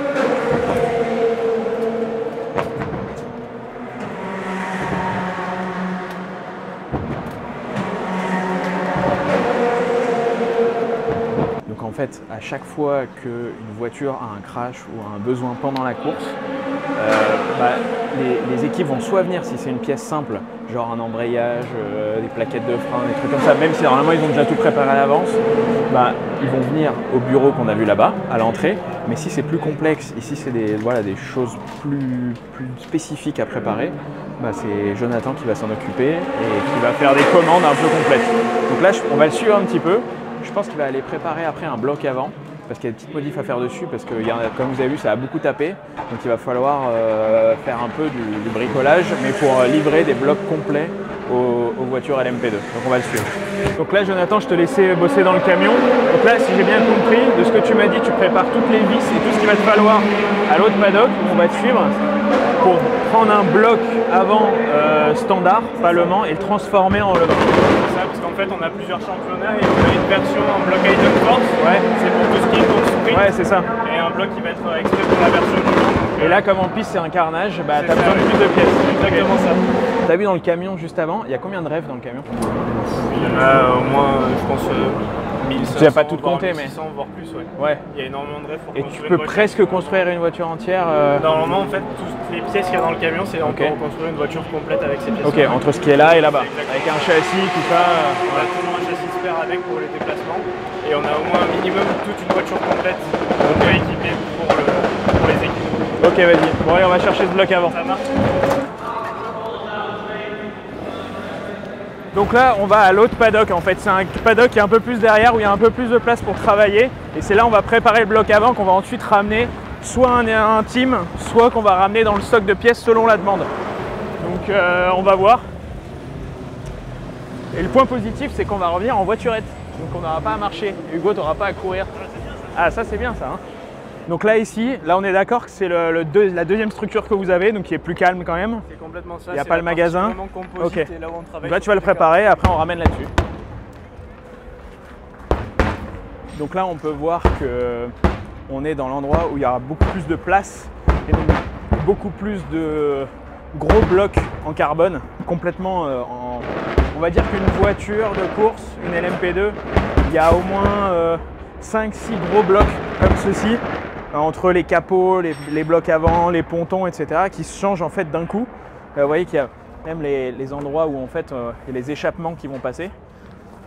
En fait, à chaque fois qu'une voiture a un crash ou a un besoin pendant la course, euh, bah, les, les équipes vont soit venir si c'est une pièce simple, genre un embrayage, euh, des plaquettes de frein, des trucs comme ça, même si normalement ils ont déjà tout préparé à l'avance, bah, ils vont venir au bureau qu'on a vu là-bas, à l'entrée. Mais si c'est plus complexe, ici c'est des, voilà, des choses plus, plus spécifiques à préparer, bah, c'est Jonathan qui va s'en occuper et qui va faire des commandes un peu complètes. Donc là, on va le suivre un petit peu. Je pense qu'il va aller préparer après un bloc avant parce qu'il y a des petites modifs à faire dessus parce que y a, comme vous avez vu ça a beaucoup tapé, donc il va falloir euh, faire un peu du, du bricolage mais pour livrer des blocs complets aux, aux voitures L M P deux, donc on va le suivre. Donc là Jonathan, je te laissais bosser dans le camion, donc là si j'ai bien compris de ce que tu m'as dit, tu prépares toutes les vis et tout ce qu'il va te falloir à l'autre paddock, on va te suivre pour prendre un bloc avant euh, standard, pas Le Mans, et le transformer en Le Mans. C'est ça, parce qu'en fait on a plusieurs championnats et on a une version en bloc Item Force, ouais. C'est pour tout ce qui est construit. Ouais, c'est ça. Et un bloc qui va être exprès pour la version du Mans. Et là, comme en piste c'est un carnage, bah, tu as besoin de plus de pièces. C'est exactement okay. Ça. Tu as vu dans le camion juste avant, il y a combien de rêves dans le camion? Il y en a au moins, je pense, euh, mille cinq cents. Tu n'as pas tout compté, mais. mille six cents, voire plus, ouais. Ouais. Il y a énormément de rêves pour Et tu peux presque construire une voiture entière euh... Normalement, en fait, toutes les pièces qu'il y a dans le camion, c'est okay. On peut construire une voiture complète avec ces pièces. Ok, entre ce qui est là et là-bas. Avec un châssis, tout ça. On a toujours un châssis spare avec pour les déplacements. Et on a au moins un minimum toute une voiture complète qu'on peut équiper pour, le, pour les équipes. Ok, vas-y. Bon, allez, on va chercher ce bloc avant. Ça marche. Donc là, on va à l'autre paddock en fait. C'est un paddock qui est un peu plus derrière où il y a un peu plus de place pour travailler. Et c'est là on va préparer le bloc avant qu'on va ensuite ramener soit un, un team, soit qu'on va ramener dans le stock de pièces selon la demande. Donc euh, on va voir. Et le point positif, c'est qu'on va revenir en voiturette. Donc on n'aura pas à marcher. Hugo, tu n'auras pas à courir. Ah, ça c'est bien ça. Hein. Donc là ici, là on est d'accord que c'est le, le deux, la deuxième structure que vous avez, donc qui est plus calme quand même. C'est complètement ça. Il n'y a pas le magasin. Ok. Là, donc là tu vas le préparer, après on ramène là-dessus. Donc là on peut voir que on est dans l'endroit où il y aura beaucoup plus de place et donc beaucoup plus de gros blocs en carbone, complètement euh, en. On va dire qu'une voiture de course, une L M P deux, il y a au moins euh, cinq six gros blocs comme ceci. Entre les capots, les, les blocs avant, les pontons, et cetera, qui se changent en fait d'un coup. Euh, vous voyez qu'il y a même les, les endroits où en fait euh, il y a les échappements qui vont passer.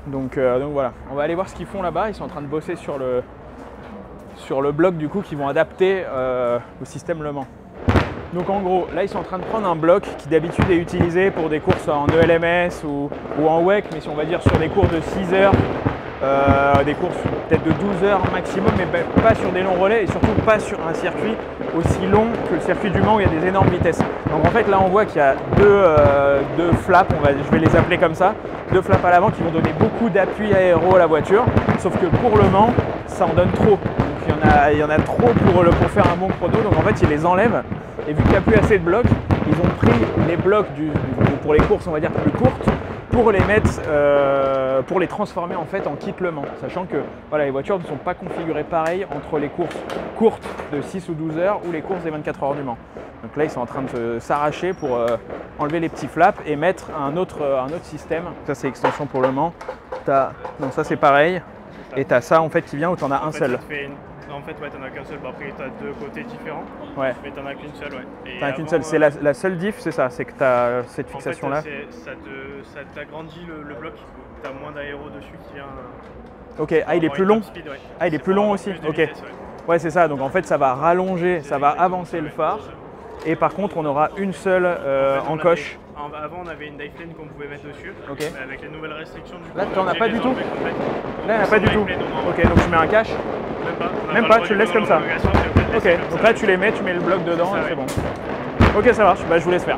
Donc, euh, donc voilà, on va aller voir ce qu'ils font là-bas. Ils sont en train de bosser sur le, sur le bloc du coup qu'ils vont adapter euh, au système Le Mans. Donc en gros, là ils sont en train de prendre un bloc qui d'habitude est utilisé pour des courses en E L M S ou, ou en W E C, mais si on va dire sur des courses de six heures, euh, des courses peut-être de douze heures maximum, mais pas sur des longs relais et surtout pas sur un circuit aussi long que le circuit du Mans où il y a des énormes vitesses. Donc en fait là on voit qu'il y a deux, euh, deux flaps, on va, je vais les appeler comme ça, deux flaps à l'avant qui vont donner beaucoup d'appui aéro à la voiture, sauf que pour le Mans, ça en donne trop. Donc il y en a, il y en a trop pour, le, pour faire un bon chrono, donc en fait ils les enlèvent. Et vu qu'il n'y a plus assez de blocs, ils ont pris les blocs du, du, pour les courses on va dire plus courtes pour les mettre, euh, pour les transformer en fait en kit Le Mans, sachant que voilà, les voitures ne sont pas configurées pareil entre les courses courtes de six ou douze heures ou les courses des vingt-quatre heures du Mans. Donc là ils sont en train de s'arracher pour euh, enlever les petits flaps et mettre un autre, un autre système. Ça c'est extension pour Le Mans. As, non ça c'est pareil. Et tu as ça en fait qui vient où tu en as en un fait, seul. En fait, ouais, t'en as qu'un seul. Bon, après, t'as deux côtés différents. Ouais. Mais t'en as qu'une seule, ouais. T'en as qu'une seule. C'est la, la seule diff, c'est ça. C'est que t'as cette fixation-là. En fait, ça te, ça t'agrandit le, le bloc. T'as moins d'aéro dessus qui vient. Ok. Ah, il est plus long. Speed, ouais. Ah, il est plus long aussi. Ok. Vitesse, ouais, ouais c'est ça. Donc en fait, ça va rallonger, ça va avancer le phare. Et par contre, on aura une seule euh, en, fait, encoche. Avait, avant, on avait une dive plane qu'on pouvait mettre dessus. Okay. Mais avec les nouvelles restrictions, du coup, là, tu n'en as pas du tout. Là, il n'y en a sans pas du tout. plane, ok, donc tu mets un cache. Même pas. Même pas, tu le laisses comme ça. Ok, donc là, tu les mets, tu mets le bloc dedans et c'est bon. Ok, ça marche. Bah, je vous laisse faire.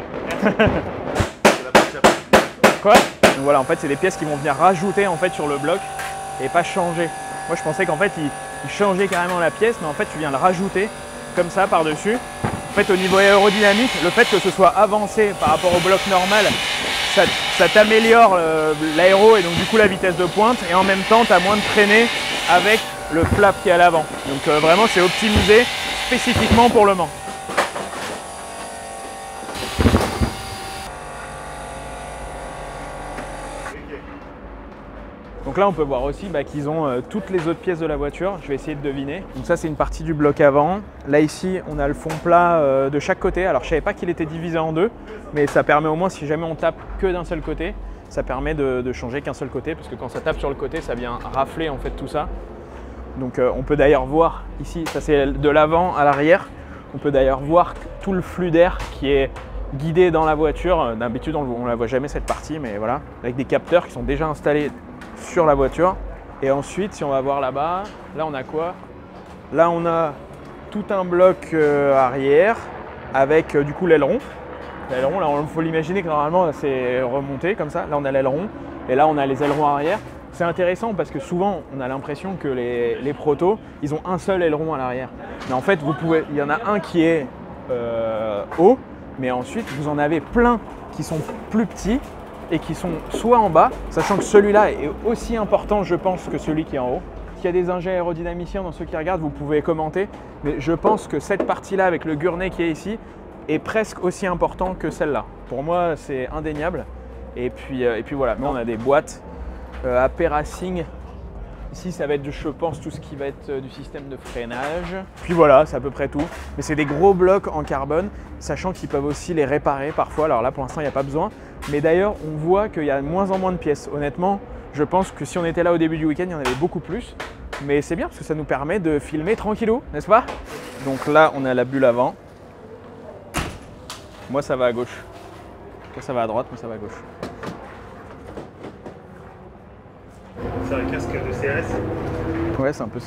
Quoi? Donc voilà, en fait, c'est des pièces qui vont venir rajouter en fait sur le bloc et pas changer. Moi, je pensais qu'en fait, ils, ils changeaient carrément la pièce, mais en fait, tu viens le rajouter comme ça par-dessus. En fait, au niveau aérodynamique, le fait que ce soit avancé par rapport au bloc normal, ça, ça t'améliore l'aéro et donc du coup la vitesse de pointe, et en même temps, tu as moins de traînée avec le flap qui est à l'avant. Donc euh, vraiment, c'est optimisé spécifiquement pour Le Mans. Donc là, on peut voir aussi bah, qu'ils ont euh, toutes les autres pièces de la voiture. Je vais essayer de deviner. Donc ça, c'est une partie du bloc avant. Là, ici, on a le fond plat euh, de chaque côté. Alors, je ne savais pas qu'il était divisé en deux, mais ça permet au moins, si jamais on tape que d'un seul côté, ça permet de, de changer qu'un seul côté, parce que quand ça tape sur le côté, ça vient rafler en fait tout ça. Donc euh, on peut d'ailleurs voir ici, ça c'est de l'avant à l'arrière, on peut d'ailleurs voir tout le flux d'air qui est guidé dans la voiture. D'habitude, on ne la voit jamais cette partie, mais voilà, avec des capteurs qui sont déjà installés sur la voiture. Et ensuite, si on va voir là-bas, là on a quoi? Là on a tout un bloc euh, arrière avec euh, du coup l'aileron. L'aileron, là il faut l'imaginer que normalement c'est remonté comme ça. Là on a l'aileron et là on a les ailerons arrière. C'est intéressant parce que souvent on a l'impression que les, les protos, ils ont un seul aileron à l'arrière. Mais en fait, vous pouvez, il y en a un qui est euh, haut, mais ensuite vous en avez plein qui sont plus petits et qui sont soit en bas, sachant que celui-là est aussi important, je pense, que celui qui est en haut. S'il y a des ingénieurs aérodynamiciens dans ceux qui regardent, vous pouvez commenter, mais je pense que cette partie-là avec le gurney qui est ici est presque aussi important que celle-là. Pour moi, c'est indéniable. Et puis, euh, et puis voilà, mais on a des boîtes euh, à P-Racing. Ici, ça va être, je pense, tout ce qui va être euh, du système de freinage. Puis voilà, c'est à peu près tout. Mais c'est des gros blocs en carbone, sachant qu'ils peuvent aussi les réparer parfois. Alors là, pour l'instant, il n'y a pas besoin. Mais d'ailleurs, on voit qu'il y a de moins en moins de pièces. Honnêtement, je pense que si on était là au début du week-end, il y en avait beaucoup plus. Mais c'est bien parce que ça nous permet de filmer tranquillou, n'est-ce pas? Donc là, on a la bulle avant. Moi, ça va à gauche. Toi, ça va à droite, moi, ça va à gauche. C'est un casque de C R S? Ouais, c'est un peu ça.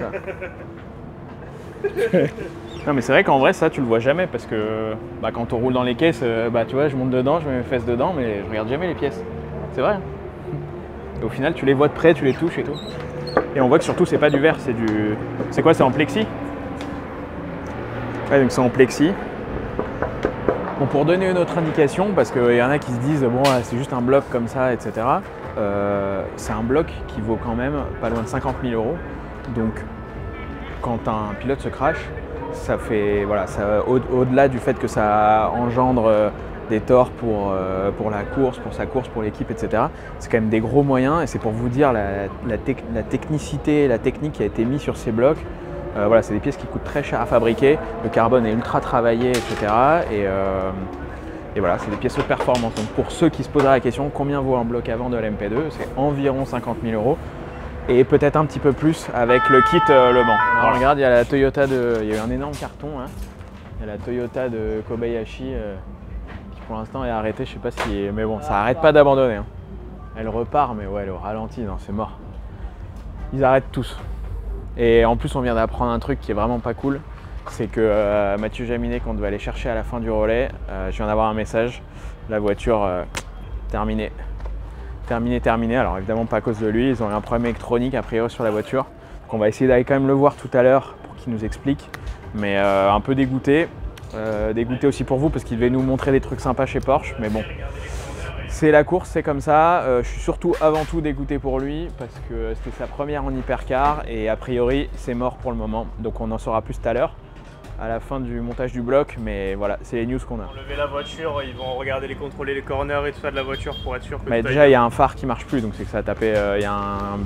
Non, mais c'est vrai qu'en vrai, ça, tu le vois jamais parce que bah, quand on roule dans les caisses, bah, tu vois, je monte dedans, je mets mes fesses dedans, mais je regarde jamais les pièces. C'est vrai. Et au final, tu les vois de près, tu les touches et tout. Et on voit que surtout, c'est pas du verre, c'est du. C'est quoi? C'est en plexi? Ouais, donc c'est en plexi. Bon, pour donner une autre indication, parce qu'il y en a qui se disent bon, c'est juste un bloc comme ça, et cetera. Euh, c'est un bloc qui vaut quand même pas loin de cinquante mille euros. Donc, quand un pilote se crache, ça fait voilà, ça, au, au-delà du fait que ça engendre des torts pour, euh, pour la course, pour sa course, pour l'équipe, et cetera. C'est quand même des gros moyens et c'est pour vous dire la, la, tec- la technicité, la technique qui a été mise sur ces blocs. Euh, voilà, c'est des pièces qui coûtent très cher à fabriquer. Le carbone est ultra travaillé, et cetera. Et, euh, Et voilà, c'est des pièces haute performance. Donc pour ceux qui se poseraient la question, combien vaut un bloc avant de l'M P deux? C'est environ cinquante mille euros. Et peut-être un petit peu plus avec le kit euh, Le Mans. Alors regarde, il y a la Toyota de... Il y a eu un énorme carton. Hein. Il y a la Toyota de Kobayashi euh, qui pour l'instant est arrêtée. Je sais pas si... Mais bon, ça arrête pas d'abandonner. Hein. Elle repart, mais ouais, elle est au ralenti. Non, c'est mort. Ils arrêtent tous. Et en plus, on vient d'apprendre un truc qui est vraiment pas cool. C'est que euh, Mathieu Jaminet, qu'on devait aller chercher à la fin du relais, euh, je viens d'avoir un message. La voiture, euh, terminée. Terminé, terminé. Alors évidemment pas à cause de lui, ils ont eu un problème électronique a priori sur la voiture. Donc on va essayer d'aller quand même le voir tout à l'heure pour qu'il nous explique. Mais euh, un peu dégoûté. Euh, dégoûté aussi pour vous parce qu'il devait nous montrer des trucs sympas chez Porsche. Mais bon, c'est la course, c'est comme ça. Euh, je suis surtout avant tout dégoûté pour lui parce que c'était sa première en hypercar et a priori c'est mort pour le moment. Donc on en saura plus tout à l'heure à la fin du montage du bloc, mais voilà, c'est les news qu'on a. Pour lever la voiture, ils vont regarder les contrôler les corners et tout ça de la voiture pour être sûr que... Mais déjà, il y a un phare qui marche plus, donc c'est que ça a tapé, euh, il y a un...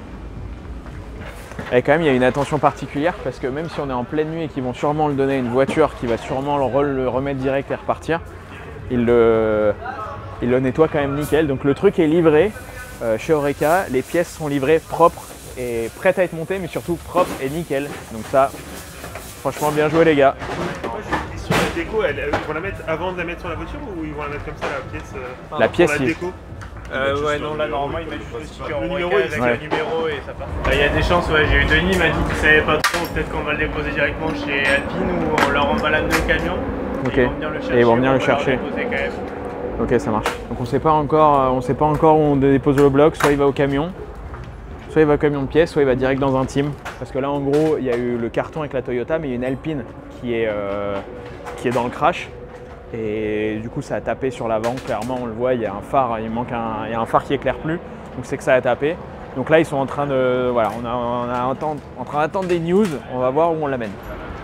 Et quand même, il y a une attention particulière parce que même si on est en pleine nuit et qu'ils vont sûrement le donner à une voiture qui va sûrement le, le remettre direct et repartir, il le, il le nettoie quand même nickel. Donc le truc est livré euh, chez Oreca, les pièces sont livrées propres et prêtes à être montées, mais surtout propres et nickel. Donc ça, franchement, bien joué les gars. Sur la déco, elle, ils vont la mettre avant de la mettre sur la voiture ou ils vont la mettre comme ça, la pièce euh, La pièce, pour la il... déco Euh, ouais, non, là, normalement, ils mettent juste le sticker le Oreca numéro, avec ouais. le numéro et ça part. Il euh, y a des chances, ouais, j'ai eu Denis, il m'a dit qu'il savait pas trop, peut-être qu'on va le déposer directement chez Alpine ou on leur envoie l'amener au camion. Ok, Et ils vont venir le chercher. et ils vont venir le chercher. Quand même. Ok, ça marche. Donc on sait pas encore, on sait pas encore où on dépose le bloc, soit il va au camion, soit il va au camion de pièces, soit il va direct dans un team. Parce que là, en gros, il y a eu le carton avec la Toyota, mais il y a une Alpine qui est, euh, qui est dans le crash. Et du coup, ça a tapé sur l'avant. Clairement, on le voit, il y a un phare, il manque un, il y a un phare qui éclaire plus. Donc c'est que ça a tapé. Donc là, ils sont en train de, voilà, on a, on a en, temps, en train d'attendre des news. On va voir où on l'amène.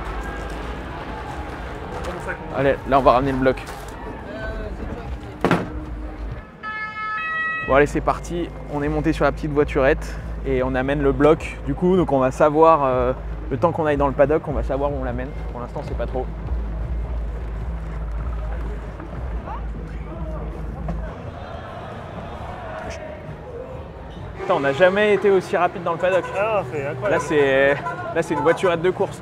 Allez, là, on va ramener le bloc. Bon, allez, c'est parti. On est monté sur la petite voiturette et on amène le bloc. Du coup, donc on va savoir euh, le temps qu'on aille dans le paddock, on va savoir où on l'amène. Pour l'instant, c'est pas trop. On n'a jamais été aussi rapide dans le paddock. Ah, c'est incroyable. Là, c'est là, c'est une voiturette de course.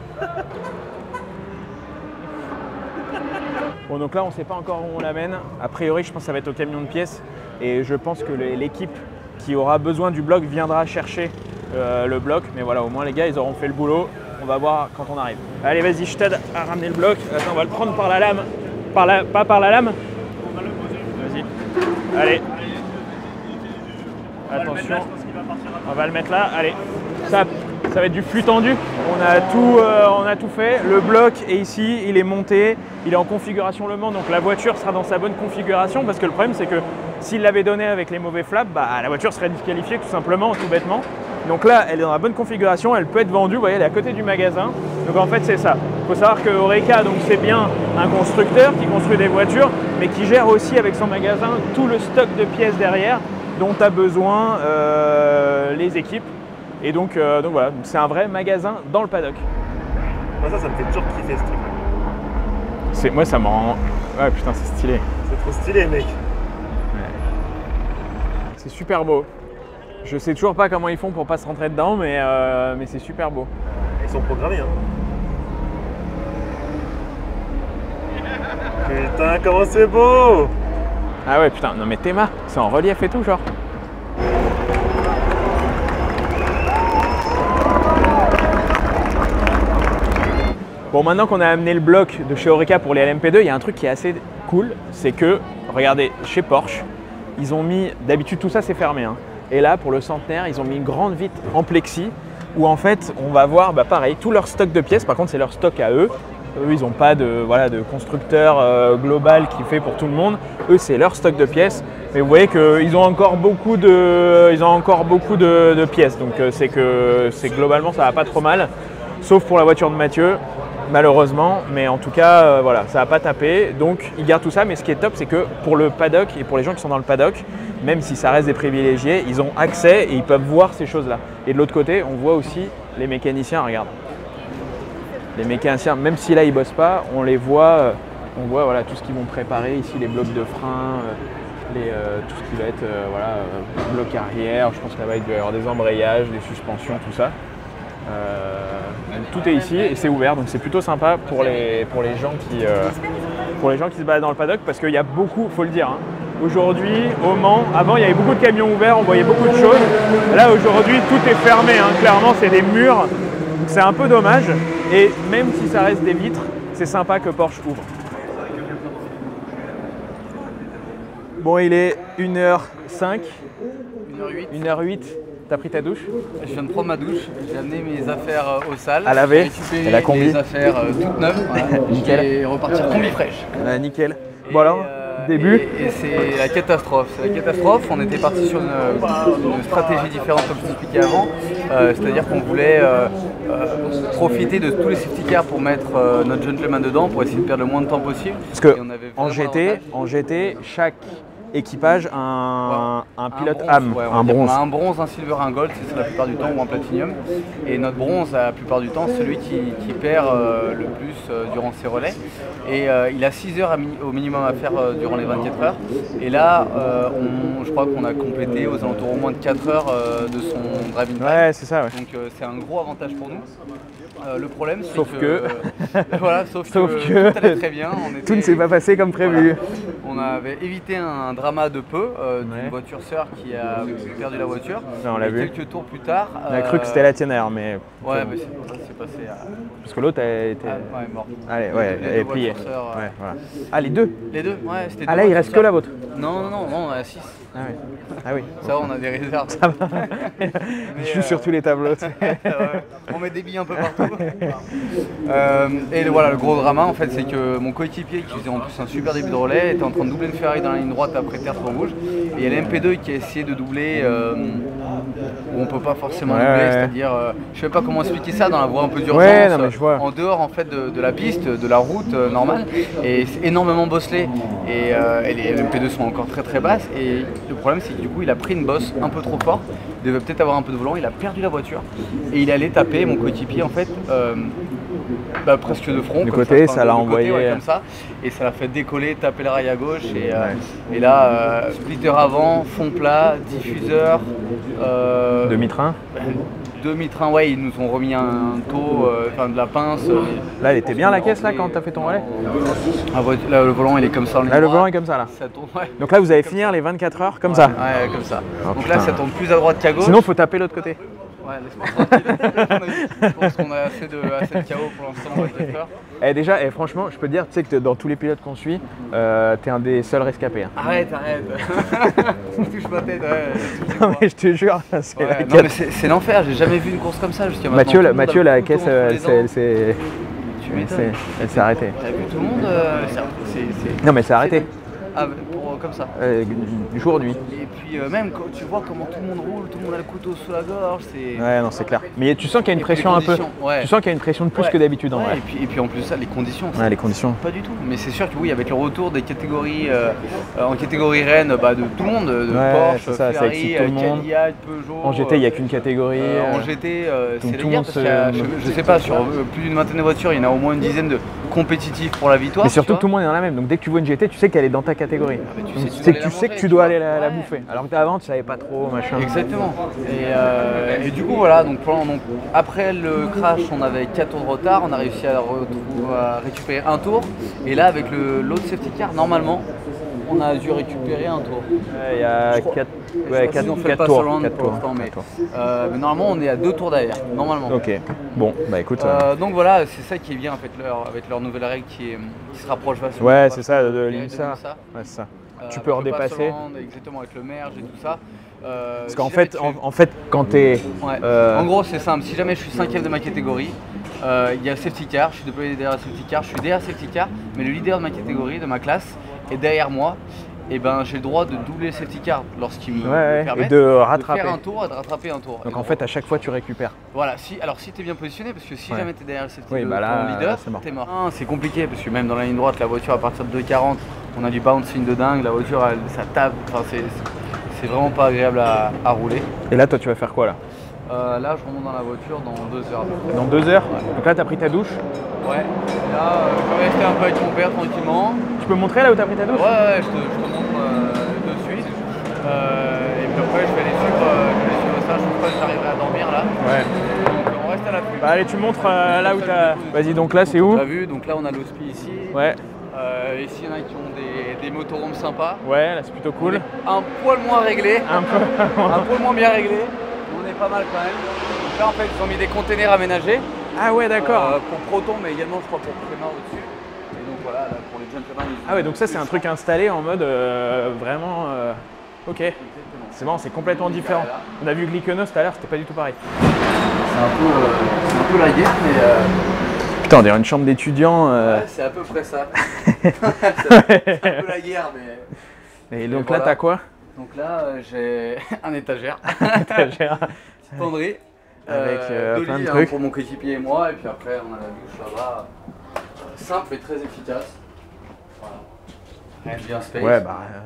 Bon, donc là, on ne sait pas encore où on l'amène. A priori, je pense que ça va être au camion de pièces. Et je pense que l'équipe qui aura besoin du bloc viendra chercher euh, le bloc. Mais voilà, au moins, les gars, ils auront fait le boulot. On va voir quand on arrive. Allez, vas-y, je t'aide à ramener le bloc. Attends, on va le prendre par la lame. Par la... Pas par la lame. On va le poser. Vas-y. Allez. Attention, on va le mettre là, allez, ça, ça va être du flux tendu, on a, tout, euh, on a tout fait, le bloc est ici, il est monté, il est en configuration Le Mans, donc la voiture sera dans sa bonne configuration parce que le problème c'est que s'il l'avait donné avec les mauvais flaps, bah, la voiture serait disqualifiée tout simplement, tout bêtement. Donc là, elle est dans la bonne configuration, elle peut être vendue, vous voyez, elle est à côté du magasin, donc en fait c'est ça. Il faut savoir que Oreca, donc c'est bien un constructeur qui construit des voitures, mais qui gère aussi avec son magasin tout le stock de pièces derrière, dont a besoin euh, les équipes. Et donc, euh, donc voilà, c'est un vrai magasin dans le paddock. Moi ça, ça me fait toujours kiffer ce truc. C'est, moi ça me rend... Ouais putain, c'est stylé. C'est trop stylé mec. Ouais. C'est super beau. Je sais toujours pas comment ils font pour pas se rentrer dedans, mais, euh, mais c'est super beau. Ils sont programmés hein. Putain, comment c'est beau! Ah ouais putain, non mais Théma, c'est en relief et tout genre. Bon, maintenant qu'on a amené le bloc de chez Oreca pour les L M P deux, il y a un truc qui est assez cool, c'est que, regardez, chez Porsche, ils ont mis, d'habitude tout ça c'est fermé, hein, et là pour le centenaire, ils ont mis une grande vitre en plexi où en fait on va voir, bah pareil, tout leur stock de pièces, par contre c'est leur stock à eux. Eux, ils n'ont pas de, voilà, de constructeur euh, global qui fait pour tout le monde. Eux, c'est leur stock de pièces. Mais vous voyez qu'ils ont encore beaucoup de, ils ont encore beaucoup de, de pièces. Donc, euh, c'est que c'est globalement, ça va pas trop mal. Sauf pour la voiture de Mathieu, malheureusement. Mais en tout cas, euh, voilà, ça va pas taper. Donc, ils gardent tout ça. Mais ce qui est top, c'est que pour le paddock et pour les gens qui sont dans le paddock, même si ça reste des privilégiés, ils ont accès et ils peuvent voir ces choses-là. Et de l'autre côté, on voit aussi les mécaniciens. Regarde. Les mécaniciens, même si là ils bossent pas, on les voit on voit voilà, tout ce qu'ils vont préparer ici, les blocs de frein, euh, les, euh, tout ce qui va être euh, voilà, euh, bloc arrière, je pense qu'il va y avoir des embrayages, des suspensions, tout ça. Euh, donc tout est ici et c'est ouvert, donc c'est plutôt sympa pour les, pour les gens qui, euh, pour les gens qui se baladent dans le paddock parce qu'il y a beaucoup, faut le dire, hein, aujourd'hui au Mans, avant il y avait beaucoup de camions ouverts, on voyait beaucoup de choses. Là aujourd'hui tout est fermé, hein, clairement c'est des murs, donc c'est un peu dommage. Et même si ça reste des vitres, c'est sympa que Porsche ouvre. Bon, il est une heure cinq, une heure huit. une heure huit. T'as pris ta douche? Je viens de prendre ma douche, j'ai amené mes affaires euh, aux salles. À laver, récupéré et la combi. Mes affaires euh, toutes neuves, voilà, nickel. Et repartir combi fraîche. Ah, nickel. Bon alors, euh, début. Et, et c'est la catastrophe. C'est la catastrophe. On était parti sur une, une stratégie différente comme je t'expliquais avant. Euh, C'est-à-dire qu'on voulait euh, euh, profiter de tous les safety cars pour mettre euh, notre gentleman dedans, pour essayer de perdre le moins de temps possible. Parce que en G T, en G T, chaque équipage un, un pilote un bronze, âme, ouais, un bronze. On a un bronze, un silver, un gold, c'est la plupart du temps, ou un platinum. Et notre bronze, la plupart du temps, c'est celui qui, qui perd euh, le plus euh, durant ses relais. Et euh, il a six heures à mi au minimum à faire euh, durant les vingt-quatre heures. Et là, euh, on, je crois qu'on a complété aux alentours au moins de quatre heures euh, de son driving time. Ouais, c'est ça, ouais. Donc euh, c'est un gros avantage pour nous. Euh, le problème, c'est sauf que, que... euh, voilà, sauf, sauf que, que tout allait très bien. On était, tout ne s'est pas passé comme prévu. Voilà. On avait évité un drama de peu euh, d'une ouais. voiture sœur qui a perdu la voiture. Non, on l'a vu. Quelques tours plus tard. On a cru que c'était la tienne, mais. Ouais, mais c'est passé à. Parce que l'autre a été. Ah, ouais, mort. Allez, ouais, elle est pliée. Sœurs, ouais, voilà. Ah, les deux. Les deux, ouais, c'était. Ah là, il reste que la vôtre. Non, non, non, non, on a six. Ah oui. Ah oui. Ça va, on a des réserves. Ça va. Je suis euh... sur tous les tableaux. Ouais. On met des billes un peu partout. euh, et le, voilà, le gros drama, en fait, c'est que mon coéquipier, qui faisait en plus un super début de relais, était en train de doubler une Ferrari dans la ligne droite après terre sur rouge. Et il y a l'M P deux qui a essayé de doubler euh, où on peut pas forcément ouais, doubler, ouais. c'est-à-dire, euh, je sais pas comment expliquer ça dans la voie un peu d'urgence, ouais, non, mais je vois. en dehors en fait de, de la piste, de la route euh, normale, et c'est énormément bosselé. Et, euh, et les M P deux sont encore très très basses. Et le problème, c'est que du coup, il a pris une bosse un peu trop fort. Il devait peut-être avoir un peu de volant. Il a perdu la voiture et il allait taper mon coéquipier en fait. Euh, Bah, presque de front, du comme côté, ça, ça l'a envoyé côté, ouais, comme ça, et ça l'a fait décoller, taper le rail à gauche, et, euh, et là, euh, splitter avant, fond plat, diffuseur, euh, demi-train. Demi-train, ouais, ils nous ont remis un taux, euh, enfin de la pince. Là, elle était bien la caisse là quand t'as fait ton relais. Ah, là, le volant, il est comme ça. Là, le volant est comme ça là. Ça tourne, ouais. Donc là, vous allez finir les vingt-quatre heures comme ouais, ça. Ouais, comme ça. Oh, donc putain. Là, ça tourne plus à droite qu'à gauche. Sinon, faut taper l'autre côté. Ouais, laisse-moi tranquille. Je pense qu'on a assez de, assez de chaos pour l'instant. Eh, déjà, eh, franchement, je peux te dire, tu sais que dans tous les pilotes qu'on suit, euh, t'es un des seuls rescapés. Hein. Arrête, arrête. Je touche ma tête, ouais. Non, mais je te jure, c'est ouais, la non, mais c'est l'enfer, j'ai jamais vu une course comme ça jusqu'à maintenant. Mathieu, la, Mathieu, la caisse, elle s'est arrêtée. T'as vu tout le monde euh, c est, c est... Non, mais c'est arrêté. Ah, pour, comme ça euh, Jour, nuit. Et puis euh, même quand tu vois comment tout le monde roule, tout le monde a le couteau sous la gorge, c'est... Ouais, non, c'est clair. Mais tu sens qu'il y a une pression un peu... Ouais. Tu sens qu'il y a une pression de plus ouais. que d'habitude en ouais, vrai. Et puis, et puis en plus ça, les conditions. Ouais, les conditions. Pas du tout. Mais c'est sûr que oui, avec le retour des catégories, euh, en catégorie Rennes, bah, de tout le monde, de ouais, Porsche, ça, Ferrari, tout le monde. Cadillac, Peugeot... En G T, il n'y a qu'une catégorie. Euh, en G T, euh, c'est tout le monde se... a, je, je sais pas, sur plus d'une vingtaine de voitures, il y en a au moins une dizaine de compétitifs pour la victoire. Mais surtout, tout le monde est dans la même. Donc dès que tu vois une G T, tu sais qu'elle est dans ta catégorie. Ah, tu Donc, sais, tu, tu sais que tu dois aller la, la bouffer. Alors que avant, tu savais pas trop, machin. Exactement. Et, euh, et du coup, voilà, donc, pendant, donc après le crash, on avait quatre tours de retard, on a réussi à, à récupérer un tour. Et là, avec l'autre safety car, normalement, on a dû récupérer un tour. Il y a quatre ouais, tours. quatre tours. Mais, euh, mais normalement, on est à deux tours derrière, normalement. Ok. Bon, bah écoute. Euh, euh... Donc voilà, c'est ça qui est bien en fait, leur, avec leur nouvelle règle qui, est, qui se rapproche vachement. Ouais, c'est ça, de l'IMSA. Ouais, c'est ça. Euh, tu peux redépasser. Exactement, avec le merge et tout ça. Euh, Parce qu'en fait, en, en fait, quand tu es. Ouais. Euh... En gros, c'est simple. Si jamais je suis cinquième de ma catégorie, il euh, y a safety car, je suis déployé derrière safety car, je suis derrière safety car, mais le leader de ma catégorie, de ma classe, est derrière moi. Et ben j'ai le droit de doubler le safety car lorsqu'il me, ouais, me permet et de rattraper. de faire un tour et de rattraper un tour. Donc et en fait à chaque fois tu récupères. Voilà, si, alors si tu es bien positionné, parce que si ouais. jamais tu es derrière le safety oui, de bah là, ton leader, t'es mort. mort. C'est compliqué parce que même dans la ligne droite, la voiture à partir de deux quarante, on a du bouncing de dingue, la voiture elle, ça tape, enfin, c'est vraiment pas agréable à, à rouler. Et là toi tu vas faire quoi là? euh, Là, je remonte dans la voiture dans deux heures. Dans deux heures ouais. Donc là, tu as pris ta douche? Ouais. Et là, euh, je vais rester un peu avec mon père tranquillement. Tu peux montrer là où tu as pris ta douche? Ouais, ouais, je te, je te montre euh, de suite. Euh, et puis après, je vais aller suivre, euh, je vais aller suivre ça. Je pense pas que j'arriverai à dormir là. Ouais. Donc, on reste à l'affût. Bah, allez, tu montres euh, là où tu as. Vas-y, donc là, c'est où? Tu as vu, donc là, on a l'hospi ici. Ouais. Euh, ici, il y en a qui ont des, des motorhomes sympas. Ouais, là, c'est plutôt cool. Un poil moins réglé. Un peu. un poil moins bien réglé. On est pas mal quand même. Donc là, en fait, ils ont mis des containers aménagés. Ah ouais, d'accord. Euh, pour Proton, mais également, je crois, pour Prema au-dessus. Et donc voilà, là, pour les gentlemen. Ils Ah ouais, donc ça, c'est un truc installé en mode euh, vraiment. Euh... Ok. C'est bon, c'est complètement différent. On a vu Glyconos tout à l'heure, c'était pas du tout pareil. C'est un peu, euh, c'est un peu la guerre, mais. Euh... Putain, on dirait une chambre d'étudiants. Euh... Ouais, c'est à peu près ça. c'est un peu la guerre, mais. Et donc mais là, voilà. T'as quoi? Donc là, euh, j'ai un étagère. étagère. Petite penderie. Avec euh, deux plein lits, de trucs. Hein, pour mon coéquipier et moi, et puis après, on a la douche là-bas. Simple et très efficace. Voilà. Rien de bien space. Ouais, bah. Euh...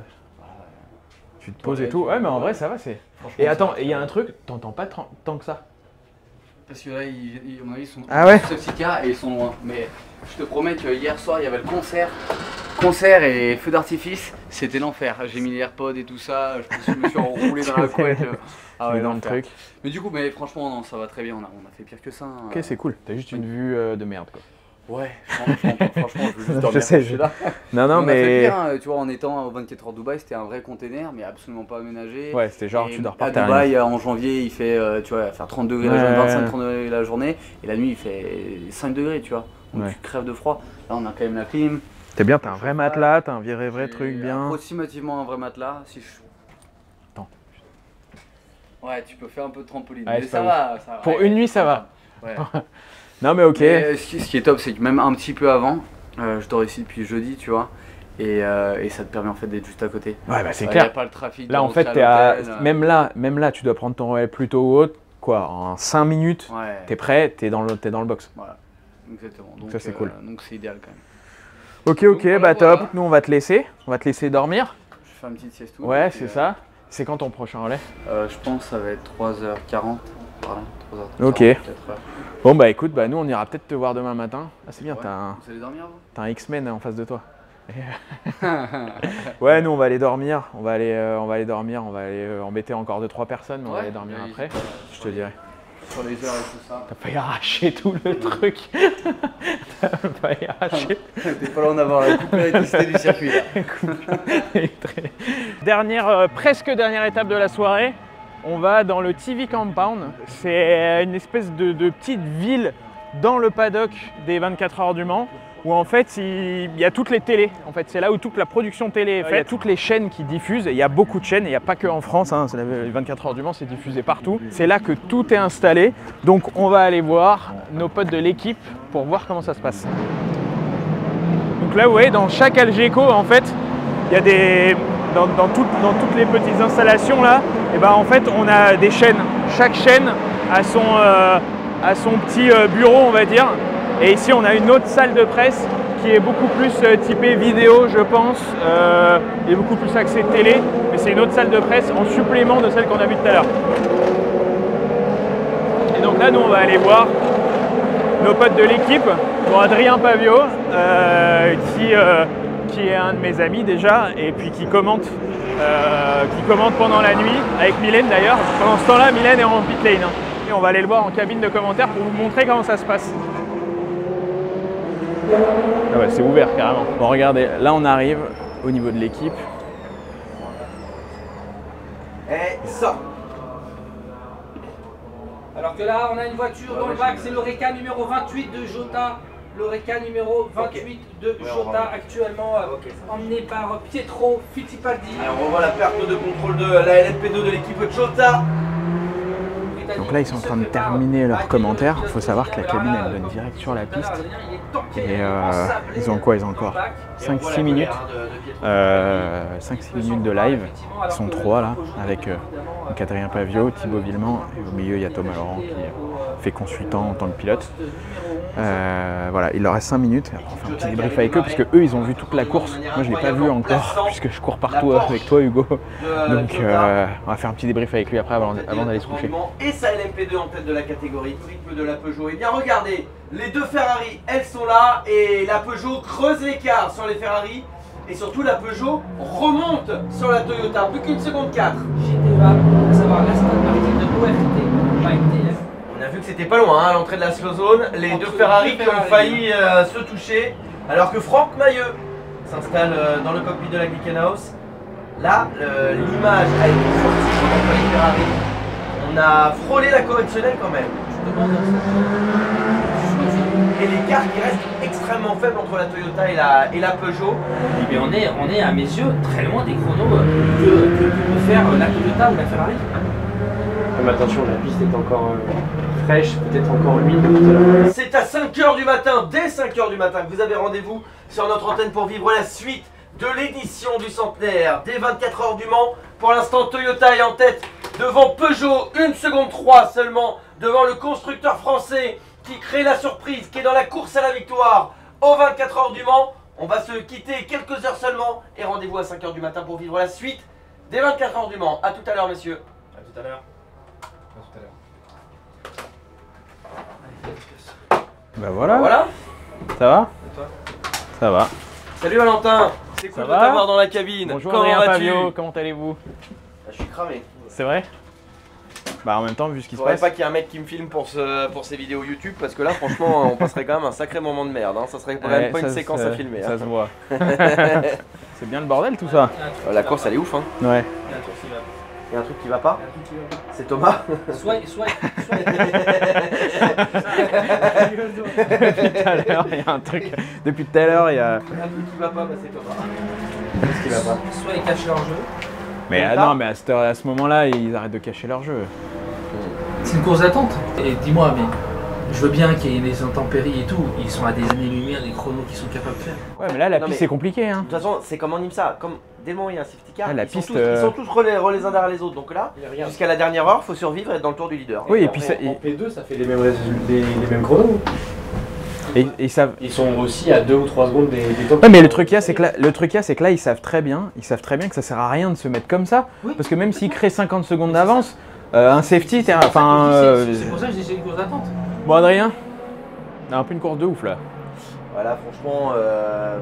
Tu te poses et tout. Ouais, mais en vrai, ça va. c'est. Et attends, il y a un truc, t'entends pas tant que ça? Parce que là, ils, ils, ils sont ah ouais safety car et ils sont loin. Mais je te promets que hier soir, il y avait le concert. Concert et feu d'artifice, c'était l'enfer. J'ai mis les AirPods et tout ça, je me suis enroulé dans la couette. Ah ouais, dans le truc. Mais du coup, mais franchement, non, ça va très bien. On a, on a fait pire que ça. Hein. Ok, c'est cool. T'as juste une vue euh, de merde, quoi. Ouais, franchement, franchement je veux juste dormir. Je sais, je... là. Non, non, on mais. A fait pire, hein, tu vois, en étant au vingt-quatre heures Dubaï, c'était un vrai container, mais absolument pas aménagé. Ouais, c'était genre, et tu dors par à terre. Dubaï, en janvier, il fait, euh, tu vois, faire trente degrés ouais. la journée, vingt-cinq trente degrés la journée, et la nuit, il fait cinq degrés, tu vois. Donc ouais. tu crèves de froid. Là, on a quand même la clim. T'es bien, t'as un vrai matelas, t'as un vrai, vrai truc bien. Approximativement un vrai matelas. Si je... Attends. Ouais, tu peux faire un peu de trampoline. Ouais, mais ça va, ça va. Pour ouais, une nuit, ça va. Ouais. Non, mais ok. Mais, ce, qui, ce qui est top, c'est que même un petit peu avant, euh, je dors ici depuis jeudi, tu vois. Et, euh, et ça te permet en fait d'être juste à côté. Ouais, bah c'est euh, clair. Y a pas le trafic. Là, en fait, t'es à... même là, même là, tu dois prendre ton relais plutôt haut. Quoi, en cinq minutes, ouais. T'es prêt, t'es dans le, t'es dans le box. Voilà, exactement. Donc, donc ça, c'est euh, cool. Donc c'est idéal quand même. Ok, ok, donc, bah voilà, top. voilà. Nous, on va te laisser. On va te laisser dormir. Je vais faire une petite sieste. Ouais, c'est euh... ça. C'est quand ton prochain relais? euh, Je pense que ça va être trois heures quarante. Voilà, trois heures quarante. Ok. quatre heures. Bon, bah écoute, bah nous, on ira peut-être te voir demain matin. Ah, c'est bien, ouais. t'as un... Vous allez dormir, vous? T'as un X-Men en face de toi. Ouais, nous, on va aller dormir. On va aller, euh, on va aller dormir. On va aller euh, embêter encore deux trois personnes, mais ouais, on va aller dormir après. Ouais, je te dirai. Sur les heures et tout ça. T'as failli arracher tout le truc. T'as failli arracher. T'es pas loin d'avoir la coupe électricité du circuit là. Dernière, euh, presque dernière étape de la soirée. On va dans le T V Compound. C'est une espèce de, de petite ville dans le paddock des vingt-quatre heures du Mans, où en fait il y a toutes les télés. En fait, c'est là où toute la production télé est faite. Il y a toutes les chaînes qui diffusent, et il y a beaucoup de chaînes, et il n'y a pas que en France, hein. Les vingt-quatre heures du Mans, c'est diffusé partout. C'est là que tout est installé. Donc on va aller voir nos potes de l'équipe pour voir comment ça se passe. Donc là, vous voyez, dans chaque Algeco, en fait, il y a des... Dans, dans, tout, dans toutes les petites installations là, et ben en fait on a des chaînes. Chaque chaîne a son, euh, a son petit euh, bureau, on va dire. Et ici on a une autre salle de presse qui est beaucoup plus euh, typée vidéo, je pense, euh, et beaucoup plus axée télé. Mais c'est une autre salle de presse en supplément de celle qu'on a vue tout à l'heure. Et donc là nous on va aller voir nos potes de l'équipe, pour Adrien Pavio, euh, qui euh, qui est un de mes amis déjà, et puis qui commente, euh, qui commente pendant la nuit, avec Mylène d'ailleurs. Pendant ce temps-là, Mylène est en pit lane. Hein. Et on va aller le voir en cabine de commentaires pour vous montrer comment ça se passe. Ah ouais, c'est ouvert carrément. Bon, regardez, là on arrive au niveau de l'équipe. Et ça. Alors que là, on a une voiture dans le bac, c'est l'Oreca numéro vingt-huit de Jota. L'Oreca numéro vingt-huit de Jota, actuellement euh, okay, emmené par Pietro Fittipaldi. Alors on voit la perte de contrôle de la L F P deux de l'équipe de Jota. Donc là ils sont en train de terminer leurs commentaires. Il faut savoir que la cabine elle donne direct sur la piste. Et euh, ils ont quoi? Ils ont encore cinq six minutes. Euh, cinq six minutes de live. Ils sont trois là, avec euh, Adrien Pavio, Thibaut Villemont, et au milieu il y a Thomas Laurent qui fait consultant en tant que pilote. Euh, voilà, il leur reste cinq minutes, après on fait un petit débrief avec eux parce que eux ils ont vu toute la course. Moi je ne l'ai pas vu encore puisque je cours partout avec toi Hugo. Donc euh, on va faire un petit débrief avec lui après avant, avant d'aller se coucher. Et sa L M P deux en tête de la catégorie triple de la Peugeot. Et bien regardez, les deux Ferrari, elles sont là et la Peugeot creuse l'écart sur les Ferrari. Et surtout la Peugeot remonte sur la Toyota, plus qu'une seconde quatre. G T E A, à savoir l'Aston Martin de O R T, pas M T F. On a vu que c'était pas loin hein, à l'entrée de la slow zone, les deux Ferrari qui ont failli euh, se toucher, alors que Franck Mailleux s'installe euh, dans le cockpit de la Glickenhaus. Là, l'image a été sortie entre les Ferrari. On a frôlé la correctionnelle quand même. Et l'écart qui reste extrêmement faible entre la Toyota et la, et la Peugeot. Mais on est, on est à mes yeux très loin des chronos que, que peut faire la Toyota ou la Ferrari. Mais attention, la piste est encore euh, fraîche, peut-être encore humide tout à l'heure. C'est à cinq heures du matin, dès cinq heures du matin, que vous avez rendez-vous sur notre antenne pour vivre la suite de l'édition du centenaire des vingt-quatre heures du Mans. Pour l'instant, Toyota est en tête devant Peugeot, une seconde trois seulement devant le constructeur français qui crée la surprise, qui est dans la course à la victoire aux vingt-quatre heures du Mans. On va se quitter quelques heures seulement et rendez-vous à cinq heures du matin pour vivre la suite des vingt-quatre heures du Mans. A tout à l'heure, messieurs. A tout à l'heure. Bah voilà. Voilà. Ça va? Et toi? Ça va. Salut Valentin. C'est cool de t'avoir dans la cabine. Bonjour Comment Adrien vas-tu? Pavio, comment allez-vous? Je suis cramé. C'est vrai? Bah en même temps, vu ce qui se Faudrait passe. pas qu'il y ait un mec qui me filme pour, ce, pour ces vidéos YouTube parce que là franchement on passerait quand même un sacré moment de merde hein. Ça serait quand même Ouais, pas ça, une séquence à filmer Ça hein. se voit. C'est bien le bordel tout ça. Euh, La course elle est ouf hein. Ouais. Il y a un truc qui va pas. C'est Thomas. Soit, soit, soit. Depuis tout à l'heure, il y a un truc. Depuis tout à l'heure, il y a. Un truc qui va pas, bah c'est Thomas. Qu'est-ce qui va pas? Soit ils cachent leur jeu. Mais ah, non, mais à ce, à ce moment-là, ils arrêtent de cacher leur jeu. C'est une course d'attente. Et dis-moi, mais je veux bien qu'il y ait des intempéries et tout. Ils sont à des années-lumière des chronos qu'ils sont capables de faire. Ouais, mais là, la Non, piste, mais- c'est compliqué. Hein. De toute façon, c'est comme en IMSA. Comme dès le moment où il y a un safety car, Ah, la ils, piste, sont tous, ils euh, sont tous relais, relais uns derrière les autres. Donc là, jusqu'à la dernière heure, il faut survivre et être dans le tour du leader. Oui, et puis ça. En P deux, ça fait les mêmes, résultats, les, les mêmes chronos. Et, et ça... Ils sont aussi à deux ou trois secondes des, des tops. Ouais, mais le truc qu'il y a, c'est que là, le truc qu'il y a, c'est que là, ils savent très bien, ils savent très bien que ça sert à rien de se mettre comme ça, Oui. parce que même s'ils créent cinquante secondes d'avance, euh, un safety, c'est enfin. C'est euh, c'est pour ça que j'ai essayé une course d'attente. Bon, Adrien, on a un peu une course de ouf là. Voilà, franchement, euh...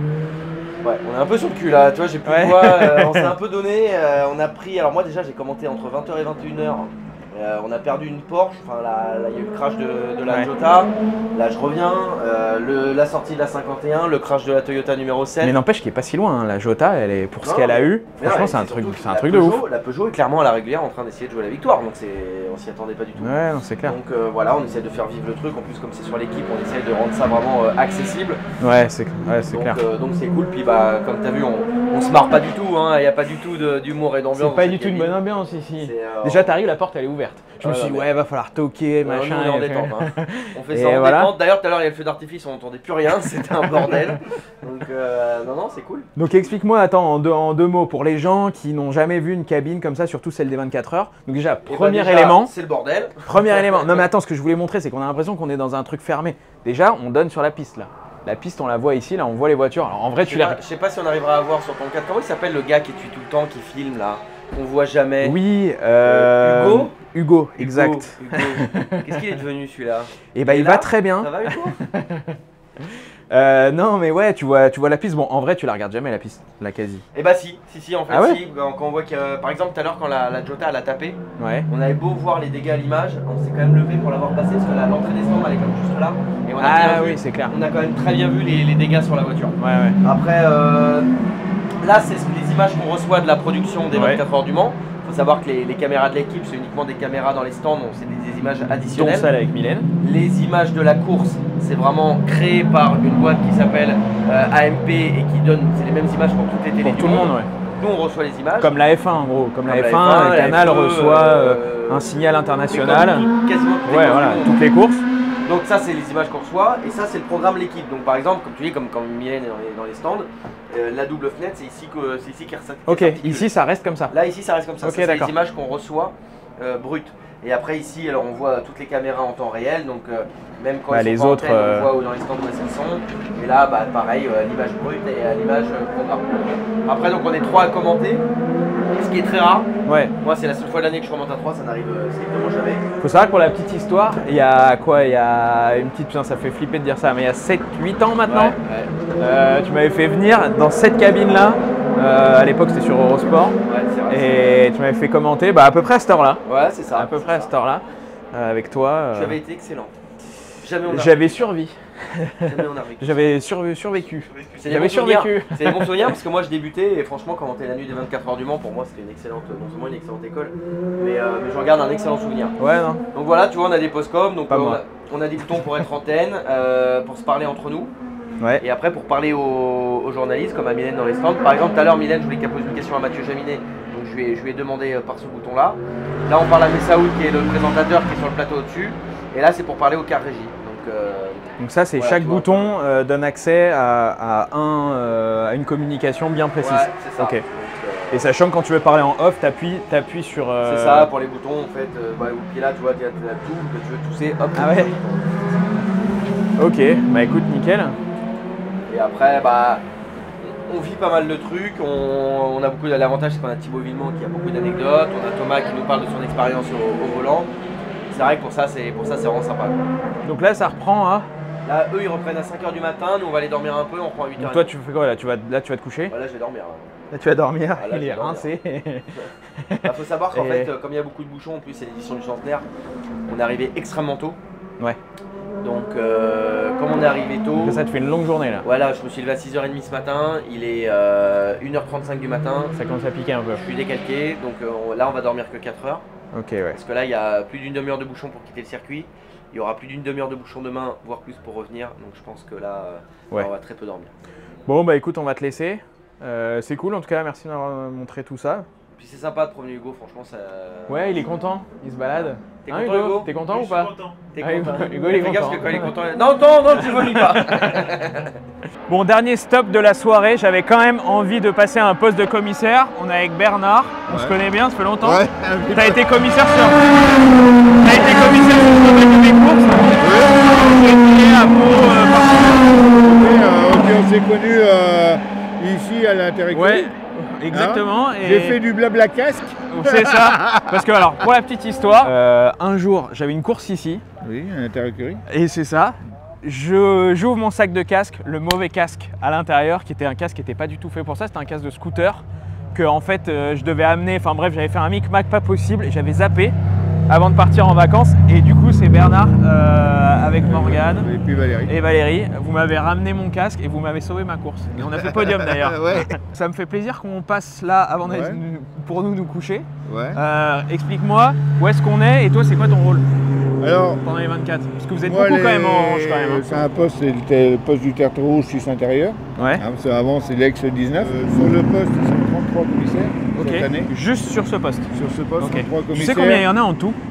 ouais, on est un peu sur le cul là, tu vois, j'ai plus Ouais. de voix, euh, on s'est un peu donné, euh, on a pris, alors moi déjà j'ai commenté entre vingt heures et vingt et une heures, euh, on a perdu une Porsche, enfin là il y a eu le crash de, de la Ouais. Jota, là je reviens, euh, le, la sortie de la cinquante et un, le crash de la Toyota numéro sept. Mais n'empêche qu'il est pas si loin, hein. La Jota, elle est pour ce Non, qu'elle a mais- eu. mais non, Franchement, et c'est un c'est truc, surtout c'est un la truc de Peugeot- ouf. La Peugeot est clairement à la régulière en train d'essayer de jouer la victoire, donc c'est, on s'y attendait pas du tout. Ouais, non, c'est clair. Donc euh, voilà, on essaie de faire vivre le truc, en plus comme c'est sur l'équipe, on essaie de rendre ça vraiment euh, accessible. Ouais, c'est ouais, c'est Donc, clair. euh, donc c'est cool, puis bah comme t'as vu, on, on se marre pas du tout, il n'y a pas du tout de- d'humour et d'ambiance. C'est pas dans du cette tout une cabine. bonne ambiance ici. C'est, euh, Déjà, t'arrives, la porte elle est ouverte. Je me Ah, suis dit, mais- ouais, va falloir toquer, Non, machin. nous, on est en et détente, puis- hein. On fait Et ça en voilà. détente. D'ailleurs, tout à l'heure, il y a le feu d'artifice, on n'entendait plus rien, c'était un bordel. Donc, euh, non, non, c'est cool. Donc explique-moi, attends, en deux, en deux mots, pour les gens qui n'ont jamais vu une cabine comme ça, surtout celle des vingt-quatre heures. Donc déjà, Et bah, premier déjà, élément. c'est le bordel. Premier élément. Non mais attends, ce que je voulais montrer, c'est qu'on a l'impression qu'on est dans un truc fermé. Déjà, on donne sur la piste là. La piste, on la voit ici, là, on voit les voitures. Alors en vrai, Je tu sais les... pas- je sais pas si on arrivera à voir sur ton cadre. Comment il s'appelle le gars qui tue tout le temps, qui filme là, qu'on voit jamais? Oui, euh... Hugo Hugo, exact. Hugo, Hugo. Qu'est-ce qu'il est devenu celui-là? Et bah est il là va très bien. Ça va Hugo? Euh, non mais ouais, tu vois, tu vois la piste. Bon, en vrai, tu la regardes jamais la piste, la quasi. Eh bah si, si, si, en fait, Ah ouais si. Quand quand on voit que, euh, par exemple, tout à l'heure, quand la, la Jota elle a tapé, Ouais. on avait beau voir les dégâts à l'image, on s'est quand même levé pour l'avoir passé parce que la- l'entrée des stands elle est comme juste là. Et on a Ah bien oui, vu- c'est clair. On a quand même très bien vu les, les dégâts sur la voiture. Ouais, ouais. Après, euh, là, c'est ce- les images qu'on reçoit de la production des Ouais. vingt-quatre heures du Mans. Il faut savoir que les, les caméras de l'équipe, c'est uniquement des caméras dans les stands, donc c'est des, des images Dont additionnelles. celle avec Mylène. Les images de la course, c'est vraiment créé par une boîte qui s'appelle euh, A M P et qui donne, c'est les mêmes images pour toutes les télés Pour du tout le monde, ouais. Nous, on reçoit les images. Comme la F un en gros, comme la Comme la F un, F un, le la canal F deux, reçoit euh, euh, un signal international. Et comme tout- quasiment toutes les Ouais, courses voilà, du monde. toutes les courses. Donc ça, c'est les images qu'on reçoit et ça, c'est le programme l'équipe. Donc par exemple, comme tu dis, comme quand Mylène est dans les, dans les stands, euh, la double fenêtre, c'est ici que c'est ici qu'elle s'articule. Ok, ici ça reste comme ça. Là, ici, ça reste comme ça. Ok, Ça, c'est d'accord. les images qu'on reçoit euh, brutes. Et après ici, alors on voit toutes les caméras en temps réel, donc euh, même quand Bah, elles les sont pas en autres, antenne, euh, on voit dans les stands où elles sont. Et là, bah, pareil, euh, l'image brute et euh, l'image euh, programme. Après, donc on est trois à commenter. ce qui est très rare. Ouais. Moi, c'est la seule fois de l'année que je remonte à trois, ça n'arrive euh, strictement jamais. Faut savoir que pour la petite histoire, il y a quoi? Il y a une petite, putain, ça fait flipper de dire ça, mais il y a sept huit ans maintenant, Ouais, ouais. euh, tu m'avais fait venir dans cette cabine-là. Euh, à l'époque, c'était sur Eurosport. Ouais, c'est vrai. Et tu m'avais fait commenter bah, à peu près à cette heure-là. Ouais, c'est ça. À peu près à cette heure-là. Euh, avec toi. Euh... J'avais été excellent. Jamais on a J'avais survécu. Jamais on a vécu. J'avais surv survécu. C'est des J'avais bons souvenirs. survécu. C'est des bons souvenirs parce que moi je débutais et franchement commenter la nuit des vingt-quatre heures du Mans pour moi c'était une excellente, non seulement une excellente école, mais, euh, mais je regarde un excellent souvenir. Ouais non. Donc voilà, tu vois on a des post-com, donc Pas euh, on, moi. a, on a des boutons pour être antenne, euh, pour se parler entre nous. Ouais. Et après pour parler aux, aux journalistes comme à Mylène dans les stands. Par exemple tout à l'heure Mylène je voulais qu'elle pose une question à Mathieu Jaminet, donc je lui ai, je lui ai demandé euh, par ce bouton là. Là on parle à Messaoud qui est le présentateur qui est sur le plateau au-dessus. Et là c'est pour parler au car régie. Donc, euh, Donc ça c'est voilà, chaque tu vois. bouton euh, donne accès à, à, un, euh, à une communication bien précise. Ouais, c'est ça. Ok. Donc, euh, Et sachant que quand tu veux parler en off, t'appuies appuies sur. Euh... C'est ça pour les boutons en fait. Euh, bah, ou là tu vois tu as tout, que tu veux tousser, hop. Ah ouais. Ok, bah écoute nickel. Et après, bah, on vit pas mal de trucs. On, on a beaucoup. L'avantage, c'est qu'on a Thibaut Villemont qui a beaucoup d'anecdotes. On a Thomas qui nous parle de son expérience au, au volant. C'est vrai que pour ça, c'est pour ça, c'est vraiment sympa. Donc là, ça reprend à. Là, eux, ils reprennent à cinq heures du matin. Nous, on va aller dormir un peu. On reprend à huit heures. Donc toi, tu fais quoi là? Tu vas là, tu vas te coucher? Bah, là, je vais dormir. Là, tu vas dormir. Ah, là, Il je est vais dormir. rincé. Bah, faut savoir qu'en Et- fait, euh, comme il y a beaucoup de bouchons, en plus, c'est l'édition du centenaire. On est arrivé extrêmement tôt. Ouais. Donc, euh, comme on est arrivé tôt. Donc ça te fait une longue journée là. Voilà, je me suis levé à six heures trente ce matin, il est euh, une heure trente-cinq du matin. Ça commence à piquer un peu. Je suis décalqué, donc euh, on- là on va dormir que quatre heures. Ok, ouais. Parce que là il y a plus d'une demi-heure de bouchon pour quitter le circuit. Il y aura plus d'une demi-heure de bouchon demain, voire plus pour revenir. Donc je pense que là, euh, Ouais. on va très peu dormir. Bon bah écoute, on va te laisser. Euh, c'est cool en tout cas, merci de m'avoir montré tout ça. Puis c'est sympa de promener Hugo, franchement ça. Ouais, il est content, il se balade. T'es Hein, content Hugo? T'es content Oui, ou je pas? suis content. T'es Ah, content. Hugo, il est Fais gaffe content. parce que quand il est content. Non, non, non, tu vomis pas. Bon, dernier stop de la soirée, j'avais quand même envie de passer à un poste de commissaire. On est avec Bernard, on se connaît bien, ça fait longtemps. Ouais. T'as été commissaire sur. T'as été commissaire sur le domaine de mes courses. Ouais. À Pau, euh, partout. Oui, euh, ok, on s'est connus euh, ici à l'intérieur. Ouais, exactement. Hein, et- J'ai fait du blabla casque. C'est ça. Parce que alors, pour la petite histoire, euh, un jour, j'avais une course ici. Oui, à l'intérieur. Et c'est ça. Je j'ouvre mon sac de casque, le mauvais casque à l'intérieur, qui était un casque qui n'était pas du tout fait pour ça, c'était un casque de scooter que en fait euh, je devais amener. Enfin bref, j'avais fait un micmac pas possible et j'avais zappé avant de partir en vacances. Et du coup, c'est Bernard euh, avec Morgane et puis Valérie. Et Valérie, vous m'avez ramené mon casque et vous m'avez sauvé ma course. Et on a fait podium d'ailleurs. Ouais. Ça me fait plaisir qu'on passe là avant d'aller Ouais. nous- pour nous nous coucher. Ouais. Euh, Explique-moi où est-ce qu'on est et toi, c'est quoi ton rôle? Alors, pendant les vingt-quatre, parce que vous êtes moi, beaucoup les- quand même en range quand même. hein. C'est un poste, c'est le poste du tertre rouge six intérieur. Ouais. Hein, parce qu'avant, c'est l'ex dix-neuf. Euh, sur le poste, ils sont trente-trois commissaires Ok. cette année. Juste sur ce poste. Sur ce poste, Ok. trente-trois Tu commissaires. sais combien il y en a en tout?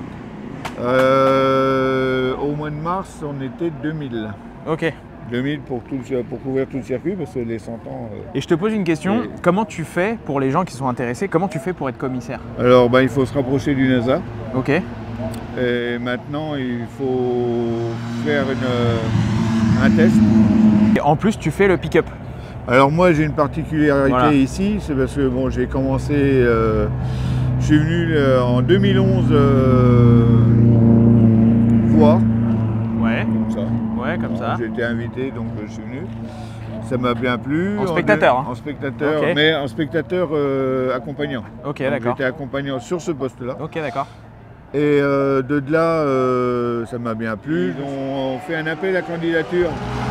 Euh, Au mois de mars, on était deux mille. Ok. deux mille pour, tout, le- pour couvrir tout le circuit, parce que les cent ans... euh, Et je te pose une question, comment tu fais pour les gens qui sont intéressés, comment tu fais pour être commissaire? Alors, ben, il faut se rapprocher du NASA. Ok. Et maintenant, il faut faire une, un test. Et en plus, tu fais le pick-up. Alors moi, j'ai une particularité Voilà. ici, c'est parce que bon, j'ai commencé, euh, je suis venu euh, en deux mille onze euh, voir. Ouais. Comme ça. Ouais, comme ça. J'ai été invité, donc euh, je suis venu. Ça m'a bien plu. En spectateur, hein. En spectateur, Ok. mais en spectateur euh, accompagnant. Ok, Donc, d'accord. J'étais accompagnant sur ce poste-là. Ok, d'accord. Et euh, de là, euh, ça m'a bien plu. On, on fait un appel à candidature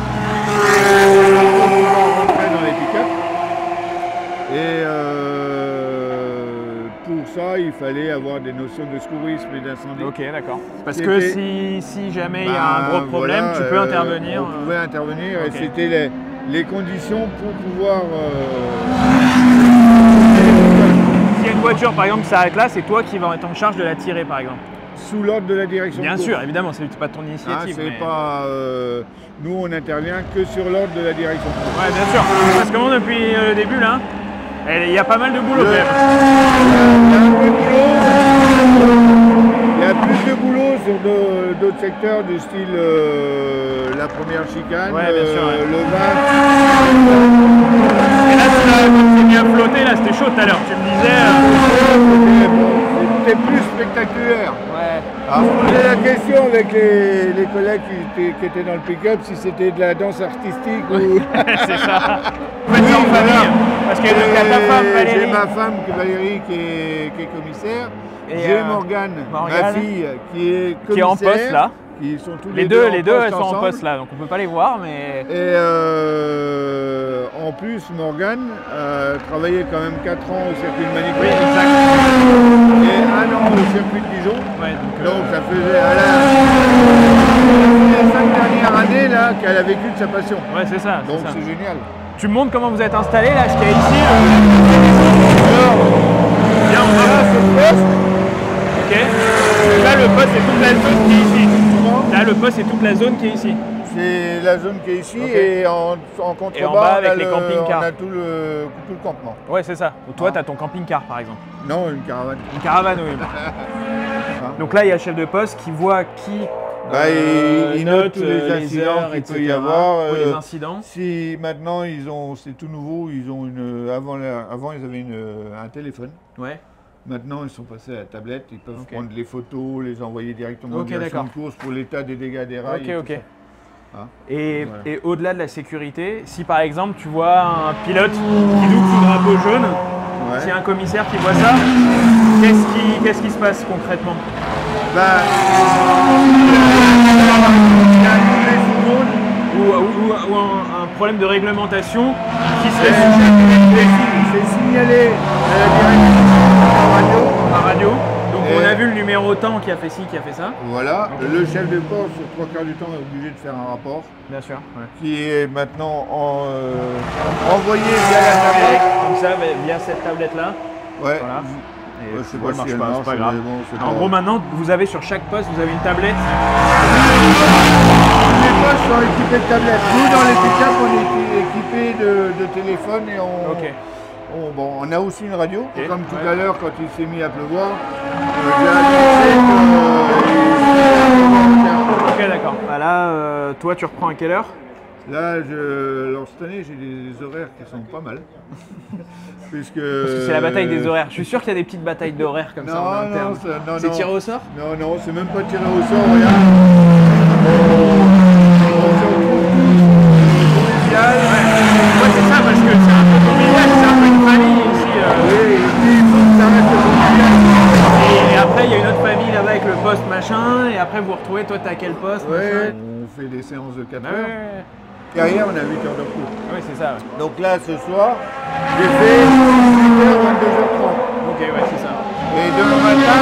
pour pouvoir rentrer dans les pick-up. Et euh, pour ça, il fallait avoir des notions de secourisme et d'incendie. Ok, d'accord. Parce C'était- que si, si jamais il y a un Ben, gros problème, voilà, tu peux euh, intervenir. On pouvait intervenir Ok. et c'était les, les conditions pour pouvoir... euh, S'il y a une voiture par exemple qui s'arrête là, c'est toi qui vas être en charge de la tirer par exemple. sous l'ordre de la direction. Bien de sûr, course. évidemment, c'est pas ton Hein, initiative. c'est mais- pas, euh, nous, on intervient que sur l'ordre de la direction. Ouais, bien sûr. Parce que moi, depuis euh, le début là, elle- il y a pas mal de boulot quand même. Il y a plus de boulot sur de- d'autres secteurs du style euh, la première chicane, Ouais, bien sûr, euh, ouais. le vingt. Et là, quand c'est bien flotté, là, c'était chaud tout à l'heure. Tu me disais. Euh... C'était plus spectaculaire. Ouais. Alors, je posais la question avec les, les collègues qui étaient, qui étaient dans le pick-up si c'était de la danse artistique ou. C'est ça. Vous faites ça en famille. Parce qu'il y a ta femme, Valérie. J'ai ma femme Valérie qui est, qui est commissaire. J'ai euh, Morgane, Morgane, ma fille, qui est commissaire. Qui est en poste là. Ils sont tous les, les deux, les deux elles sont en poste là, donc on peut pas les voir, mais. Et euh, en plus, Morgane a travaillé quand même quatre ans au circuit de Manicoué. Oui, exact. Et un an au circuit de Dijon. Ouais, donc, donc euh... ça faisait à la... les cinq dernières années là qu'elle a vécu de sa passion. Ouais, c'est ça. Donc c'est génial. Tu me montres comment vous êtes installé là, ce qu'il y a ici. Euh... Alors, bien, on va ce poste. Ok. Là, le poste, c'est toute la zone qui est ici. Là, le poste, c'est toute la zone qui est ici. C'est la zone qui est ici okay. et en, en contrebas, et en bas, avec on, a les le, camping-cars. On a tout le, tout le campement. Ouais, c'est ça. Ou toi, ah. tu as ton camping-car, par exemple. Non, une caravane. Une caravane, oui. ah. Donc là, il y a le chef de poste qui voit qui bah, euh, il, il note tous les incidents qu'il peut y avoir. Euh, les incidents. Si maintenant, ils ont, c'est tout nouveau, ils ont une, avant, avant ils avaient une, un téléphone. Ouais. Maintenant, ils sont passés à la tablette, ils peuvent okay. prendre les photos, les envoyer directement okay, en direction de course pour l'état des dégâts des rails. Ok, et ok. Ah. Et, voilà. Et au-delà de la sécurité, si par exemple tu vois un pilote qui loue sous drapeau jaune, ouais. s'il y a un commissaire qui voit ça, qu'est-ce qui, qu'est-ce qui se passe concrètement? Bah, ou, ou, ou un, un problème de réglementation qui serait c'est signalé à la direction en radio. En radio. Donc et on a vu le numéro temps qui a fait ci, qui a fait ça. Voilà. Donc, le chef de poste, sur trois quarts du temps, est obligé de faire un rapport. Bien sûr. Ouais. Qui est maintenant en, euh, envoyé via la tablette. Comme ça, via cette tablette-là. Ouais. Voilà. Et ouais, ouais, marche pas, c'est pas grave. Bon, en gros, maintenant, vous avez sur chaque poste, vous avez une tablette. Les postes sont équipés de tablettes. Nous, dans les pick-up, on est équipés de, de téléphones et on, okay. on, bon, on a aussi une radio. Okay. Comme tout ouais. à l'heure, quand il s'est mis à pleuvoir, euh, j'ai annoncé que... Ok, d'accord. Bah là, euh, toi, tu reprends à quelle heure? Là, je... Alors, cette année, j'ai des horaires qui sont pas mal. Puisque... Parce que c'est la bataille des horaires. Je suis sûr qu'il y a des petites batailles d'horaires comme non, ça en interne. C'est tiré au sort? Non, non, c'est même pas tiré au sort, regarde. Convivial. Ouais, c'est ça, parce que c'est un peu convivial, c'est un peu une famille ici. Euh... Oui, il faut que ça reste convivial. Et après, il y a une autre famille là-bas avec le poste machin, et après vous retrouvez, toi t'as quel poste? Ouais, on fait des séances de quatre heures. Ouais. Derrière, on a huit heures de cours. Oui, c'est ça. Ouais. Donc là, ce soir, j'ai fait huit heures, vingt-deux heures trente. Ok, ouais, c'est ça. Et demain matin,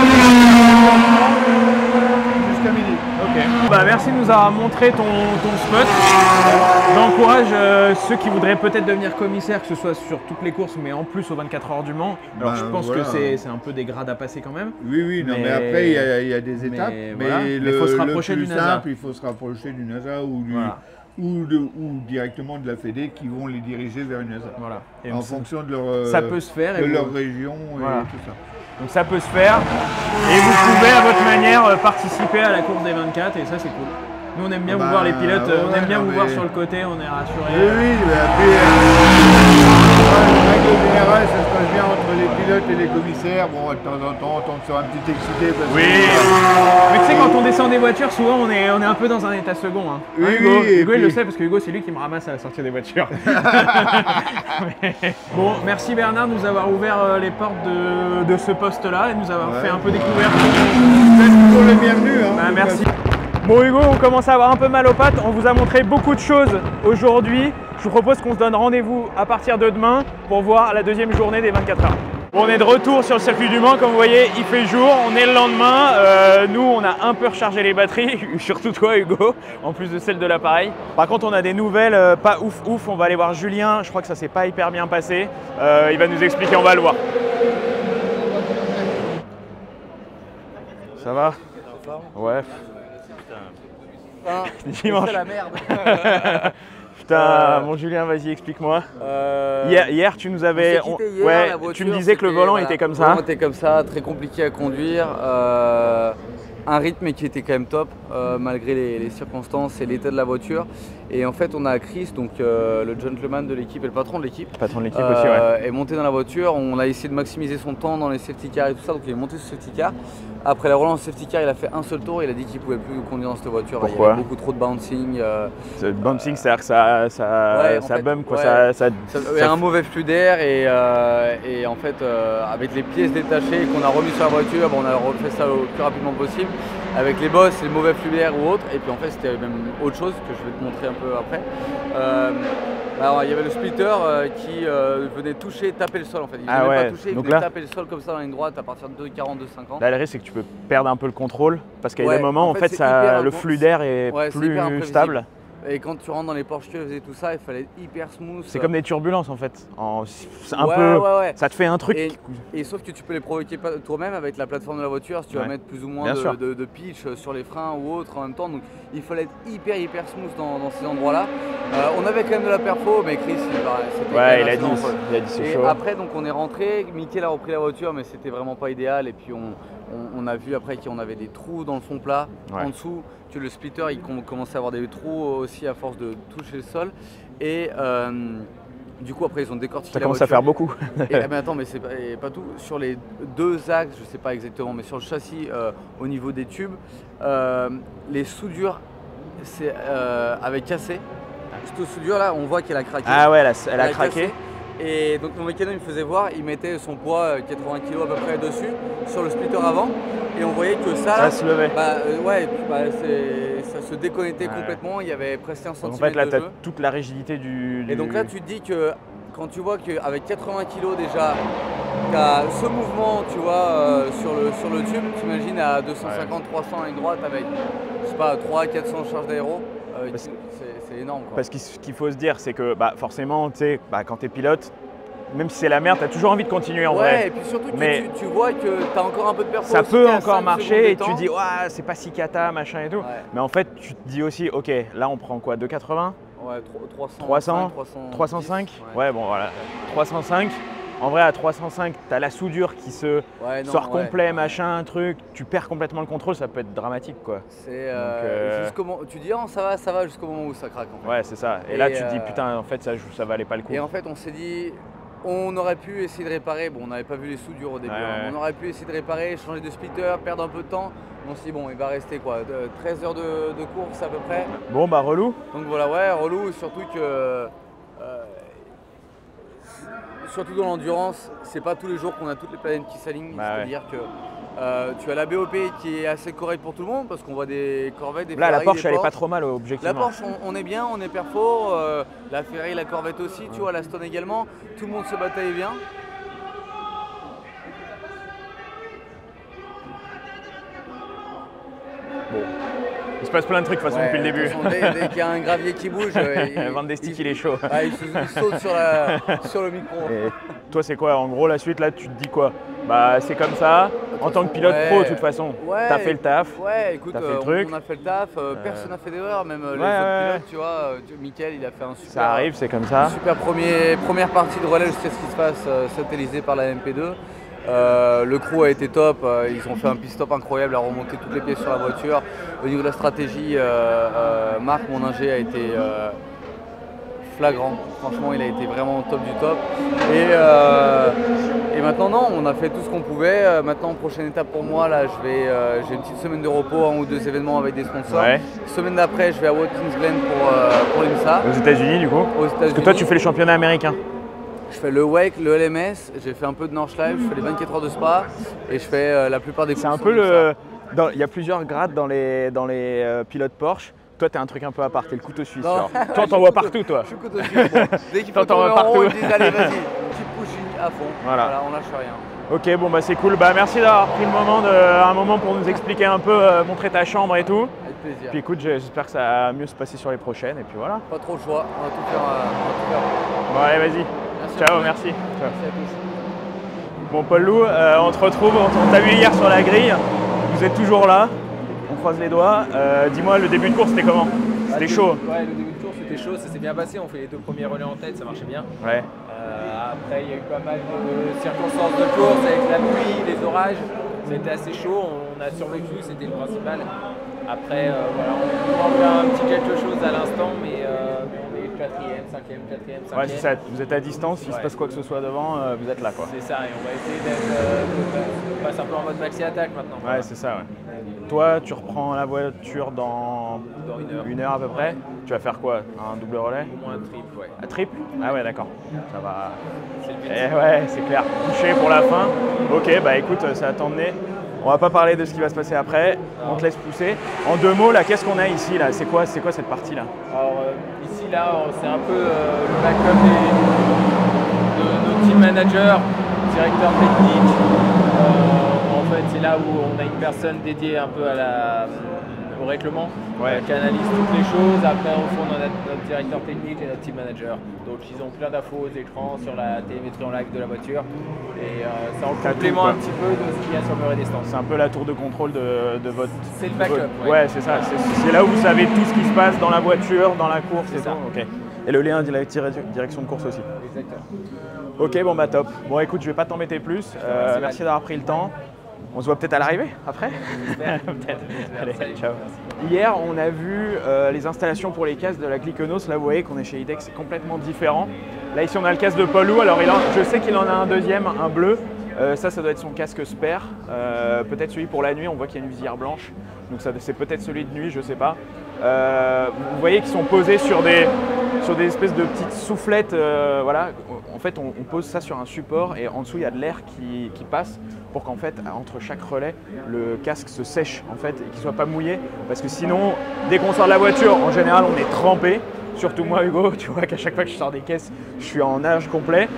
jusqu'à midi. Ok. Bah, merci de nous avoir montré ton, ton spot. J'encourage euh, ceux qui voudraient peut-être devenir commissaire, que ce soit sur toutes les courses, mais en plus aux vingt-quatre heures du Mans. Alors, ben, je pense voilà. que c'est un peu des grades à passer quand même. Oui, oui, non, mais, mais après, il y, y a des étapes. Mais, mais, voilà. le, mais faut se rapprocher le du plus NASA. simple, il faut se rapprocher du NASA ou du... Voilà. Ou, de, ou directement de la Fédé qui vont les diriger vers une NASA. Voilà. Et en fonction de leur, ça peut se faire de et leur vous... région et voilà. tout ça. Donc ça peut se faire et vous pouvez à votre manière participer à la course des vingt-quatre et ça c'est cool. Nous on aime bien bah, vous voir les pilotes, ouais, on aime bien non, vous mais... voir sur le côté, on est rassurés. Oui, oui, mais après, euh, en règle générale, ça se passe bien entre les pilotes et les commissaires. Bon, de temps en temps, on tombe sur un petit excité. Parce oui, que, mais tu sais, quand on descend des voitures, souvent on est, on est un peu dans un état second. Hein. Oui, hein, Hugo, oui, Hugo puis... il le sait parce que Hugo c'est lui qui me ramasse à la sortie des voitures. mais... Bon, merci Bernard de nous avoir ouvert les portes de, de ce poste-là et de nous avoir ouais. fait un peu découvrir. Vous êtes toujours le bienvenu. Hein, bah, merci. Bon Hugo, on commence à avoir un peu mal aux pattes, on vous a montré beaucoup de choses aujourd'hui. Je vous propose qu'on se donne rendez-vous à partir de demain pour voir la deuxième journée des vingt-quatre heures. Bon, on est de retour sur le circuit du Mans, comme vous voyez, il fait jour, on est le lendemain. Euh, nous, on a un peu rechargé les batteries, surtout toi Hugo, en plus de celle de l'appareil. Par contre, on a des nouvelles euh, pas ouf ouf, on va aller voir Julien, je crois que ça s'est pas hyper bien passé. Euh, il va nous expliquer, on va le voir. Ça va? Ouais. Dimanche. C'est la merde. Putain, euh, bon Julien, vas-y, explique-moi. Euh, hier, hier, tu nous avais, on, hier, ouais, voiture, tu me disais que le volant voilà, était comme ça. Le volant était comme ça, très compliqué à conduire. Euh, un rythme qui était quand même top, euh, malgré les, les circonstances et l'état de la voiture. Et en fait, on a Chris, donc euh, le gentleman de l'équipe et le patron de l'équipe. Patron de l'équipe euh, aussi, ouais. Est monté dans la voiture. On a essayé de maximiser son temps dans les safety cars et tout ça. Donc il est monté sur safety car. Après la relance safety car, il a fait un seul tour. Il a dit qu'il ne pouvait plus conduire dans cette voiture. Pourquoi? Il y avait beaucoup trop de bouncing. Euh, le bouncing, c'est-à-dire que ça, ça, ouais, ça fait, bum, quoi. Ouais, ça, ça, ça, il y a un mauvais flux d'air et, euh, et en fait, euh, avec les pièces détachées qu'on a remis sur la voiture, bon, on a refait ça le plus rapidement possible. Avec les bosses, les mauvais flux d'air ou autre. Et puis en fait, c'était même autre chose que je vais te montrer un peu après. Euh, alors, il y avait le splitter euh, qui euh, venait toucher, taper le sol en fait. Il ne ah venait ouais. pas toucher, il Donc venait là, taper le sol comme ça dans la ligne droite à partir de deux quarante, deux cinquante. Là, le risque, c'est que tu peux perdre un peu le contrôle parce qu'il y a ouais, des moments, en fait, en fait ça, le flux d'air est ouais, plus est stable. Et quand tu rentres dans les Porsche et tout ça, il fallait être hyper smooth. C'est comme des turbulences en fait. En, un ouais, peu, ouais, ouais. Ça te fait un truc. Et, et sauf que tu peux les provoquer toi-même avec la plateforme de la voiture si tu ouais. vas mettre plus ou moins de, de, de pitch sur les freins ou autre en même temps. Donc il fallait être hyper hyper smooth dans, dans ces endroits-là. Euh, on avait quand même de la perfo, mais Chris, c'était ouais, il a dit, il a dit c'est chaud. Après donc on est rentré, Mickaël a repris la voiture, mais c'était vraiment pas idéal. Et puis on, on, on a vu après qu'on avait des trous dans le fond plat ouais. en dessous. Que le splitter il commençait à avoir des trous aussi à force de toucher le sol et euh, du coup après ils ont décortiqué ça la commence voiture. à faire beaucoup. Et, mais attends mais c'est pas, pas tout, sur les deux axes, je sais pas exactement, mais sur le châssis euh, au niveau des tubes, euh, les soudures euh, avaient cassé. Cette soudure là on voit qu'elle a craqué. Ah ouais elle a, elle elle a, a craqué. Cassé. Et donc mon mécano il me faisait voir, il mettait son poids quatre-vingts kilos à peu près dessus sur le splitter avant et on voyait que ça, ça se levait. Bah, euh, ouais, bah, ça se déconnectait ouais. complètement, il y avait presque un centimètre. En fait là tu as toute la rigidité du, du... Et donc là tu te dis que quand tu vois qu'avec quatre-vingts kilos déjà, tu as ce mouvement tu vois euh, sur, le, sur le tube, tu imagines à deux cent cinquante trois cents à ligne droite avec je sais pas trois à quatre cents charges d'aéro. Euh, c'est énorme quoi. Parce qu'il qu'il faut se dire c'est que bah, forcément tu sais bah, quand tu es pilote, même si c'est la merde, tu as toujours envie de continuer en ouais, vrai. Ouais et puis surtout que mais tu, tu vois que tu as encore un peu de performance. Ça peut encore marcher et tu dis ouais c'est pas si cata machin et tout. Ouais. Mais en fait tu te dis aussi ok là on prend quoi deux cent quatre-vingts. Ouais trois cents, trois cents, trois cent cinq. Ouais. ouais bon voilà trois cent cinq. En vrai à trois cent cinq tu as la soudure qui se ouais, non, sort ouais. complet machin truc, tu perds complètement le contrôle, ça peut être dramatique quoi. C'est euh, euh... jusqu'au moment tu dis oh, ça va ça va jusqu'au moment où ça craque en fait. Ouais c'est ça et, et là tu te euh... dis putain en fait ça ça valait pas le coup. Et en fait on s'est dit on aurait pu essayer de réparer, bon on n'avait pas vu les soudures au début, ouais, hein. On aurait pu essayer de réparer, changer de splitter, perdre un peu de temps. On s'est dit bon il va rester quoi, treize heures de, de course à peu près. Bon bah relou. Donc voilà ouais relou, surtout que euh, surtout dans l'endurance, c'est pas tous les jours qu'on a toutes les planètes qui s'alignent, bah c'est-à-dire ouais. que euh, tu as la B O P qui est assez correcte pour tout le monde parce qu'on voit des Corvettes, des Là Ferrari, la Porsche des elle Porsche. est pas trop mal objectivement. La Porsche on, on est bien, on est perfo, euh, la Ferrari, la Corvette aussi, ouais. Tu vois la Stone également, tout le monde se bataille bien. Bon. Il se passe plein de trucs de toute façon ouais, depuis le début. Façon, dès dès qu'il y a un gravier qui bouge, il, Van Destik il, il est chaud. Ouais, il, il saute sur, la, sur le micro. Et toi c'est quoi en gros la suite là tu te dis quoi? Bah c'est comme ça, en tant que pilote ouais, pro de toute façon, ouais, t'as fait le taf. Ouais écoute, as fait euh, le truc. on a fait le taf, euh, personne n'a fait d'erreur, même euh, les ouais, autres ouais. pilotes, tu vois, Mickaël il a fait un super... Ça arrive, c'est comme ça. Super premier, première partie de relais, je sais ce qui se passe, euh, satellisé par la M P deux. Euh, le crew a été top, euh, ils ont fait un pit-stop incroyable à remonter toutes les pièces sur la voiture. Au niveau de la stratégie, euh, euh, Marc, mon ingé, a été euh, flagrant. Franchement, il a été vraiment au top du top. Et, euh, et maintenant, non, on a fait tout ce qu'on pouvait. Euh, maintenant, prochaine étape pour moi, là, je vais, euh, j'ai une petite semaine de repos, un ou deux événements avec des sponsors. Ouais. Semaine d'après, je vais à Watkins Glen pour, euh, pour l'I M S A. Aux États-Unis, du coup. Aux États-Unis. Parce que toi, tu fais les championnats américains. Je fais le Wake, le L M S, j'ai fait un peu de Nordschleife, je fais les vingt-quatre heures de Spa et je fais euh, la plupart des courses. C'est un peu le... Il y a plusieurs grades dans les, dans les euh, pilotes Porsche. Toi, t'es un truc un peu à part, t'es le couteau suisse. Toi, t'en vois partout, toi. Je suis couteau suisse. Bon, dès qu'il faut tomber en rond, ils disent allez, vas-y, tu pushes à fond. Voilà. Voilà, on lâche rien. Ok, bon bah c'est cool. Bah merci d'avoir pris le moment de, un moment pour nous expliquer un peu, euh, montrer ta chambre et tout. Avec plaisir. Puis écoute, j'espère que ça va mieux se passer sur les prochaines et puis voilà. Pas trop le choix, on va tout faire. Euh, on va tout faire. Bon allez, vas-y. Ciao, merci. Ciao. Merci à tous. Bon Paul Loup, euh, on te retrouve, on t'a vu hier sur la grille, vous êtes toujours là, on croise les doigts. Euh, Dis-moi, le début de course c'était comment? C'était chaud? Ouais, le début de course c'était chaud, ça s'est bien passé, on fait les deux premiers relais en tête, ça marchait bien. Ouais. Euh, après il y a eu pas mal de circonstances de course avec la pluie, les orages, ça a été assez chaud, on on a survécu, c'était le principal. Après, euh, voilà, on peut faire un petit quelque chose à l'instant, mais euh, on est quatrième, cinquième, quatrième, cinquième. Ouais, c'est ça, vous êtes à distance, s'il ouais. se passe quoi que ce soit devant, euh, vous êtes là quoi. C'est ça, et on va essayer d'être euh, de passer un peu en mode maxi-attaque maintenant. Ouais, Voilà. c'est ça, ouais. Toi, tu reprends la voiture dans, dans une, heure. une heure à peu près. Tu vas faire quoi? Un double relais? Au moins un triple, ouais. Un triple? Ah ouais, d'accord. Ça va. C'est le but. Eh ouais, c'est clair. Touché pour la fin. Ok, bah écoute, ça va t'emmener. On va pas parler de ce qui va se passer après. On te laisse pousser. En deux mots, là, qu'est-ce qu'on a ici là? C'est quoi, c'est quoi cette partie là? Alors euh, ici, là, c'est un peu euh, le backup des, de nos team managers, directeurs techniques. Euh, en fait, c'est là où on a une personne dédiée un peu à la, au règlement, ouais. qui analyse toutes les choses. Après, au fond, on a notre, notre directeur technique et notre team manager. Donc, ils ont plein d'infos aux écrans sur la télémétrie en live de la voiture. Et euh, c'est en complément un petit peu de ce qu'il y a sur le mur et des stands. C'est un peu la tour de contrôle de, de votre... C'est le backup, votre... Ouais, c'est ça. C'est là où vous savez tout ce qui se passe dans la voiture, dans la course et ça. tout. Ok. Et le lien direction de course aussi. Exactement. Ok, bon bah top. Bon écoute, je vais pas t'embêter plus. Euh, merci merci d'avoir pris le temps. On se voit peut-être à l'arrivée après. Peut-être. Allez, ciao. Hier, on a vu euh, les installations pour les casques de la Glyconos. Là, vous voyez qu'on est chez IDEX, c'est complètement différent. Là, ici, on a le casque de Paul Loup. Alors, il en, je sais qu'il en a un deuxième, un bleu. Euh, ça, ça doit être son casque Spare. Euh, peut-être celui pour la nuit. On voit qu'il y a une visière blanche. Donc, c'est peut-être celui de nuit, je sais pas. Euh, vous voyez qu'ils sont posés sur des, sur des espèces de petites soufflettes. Euh, voilà. En fait, on, on pose ça sur un support et en dessous, il y a de l'air qui, qui passe pour qu'en fait, entre chaque relais, le casque se sèche en fait et qu'il ne soit pas mouillé. Parce que sinon, dès qu'on sort de la voiture, en général, on est trempé. Surtout moi, Hugo, tu vois qu'à chaque fois que je sors des caisses, je suis en nage complet.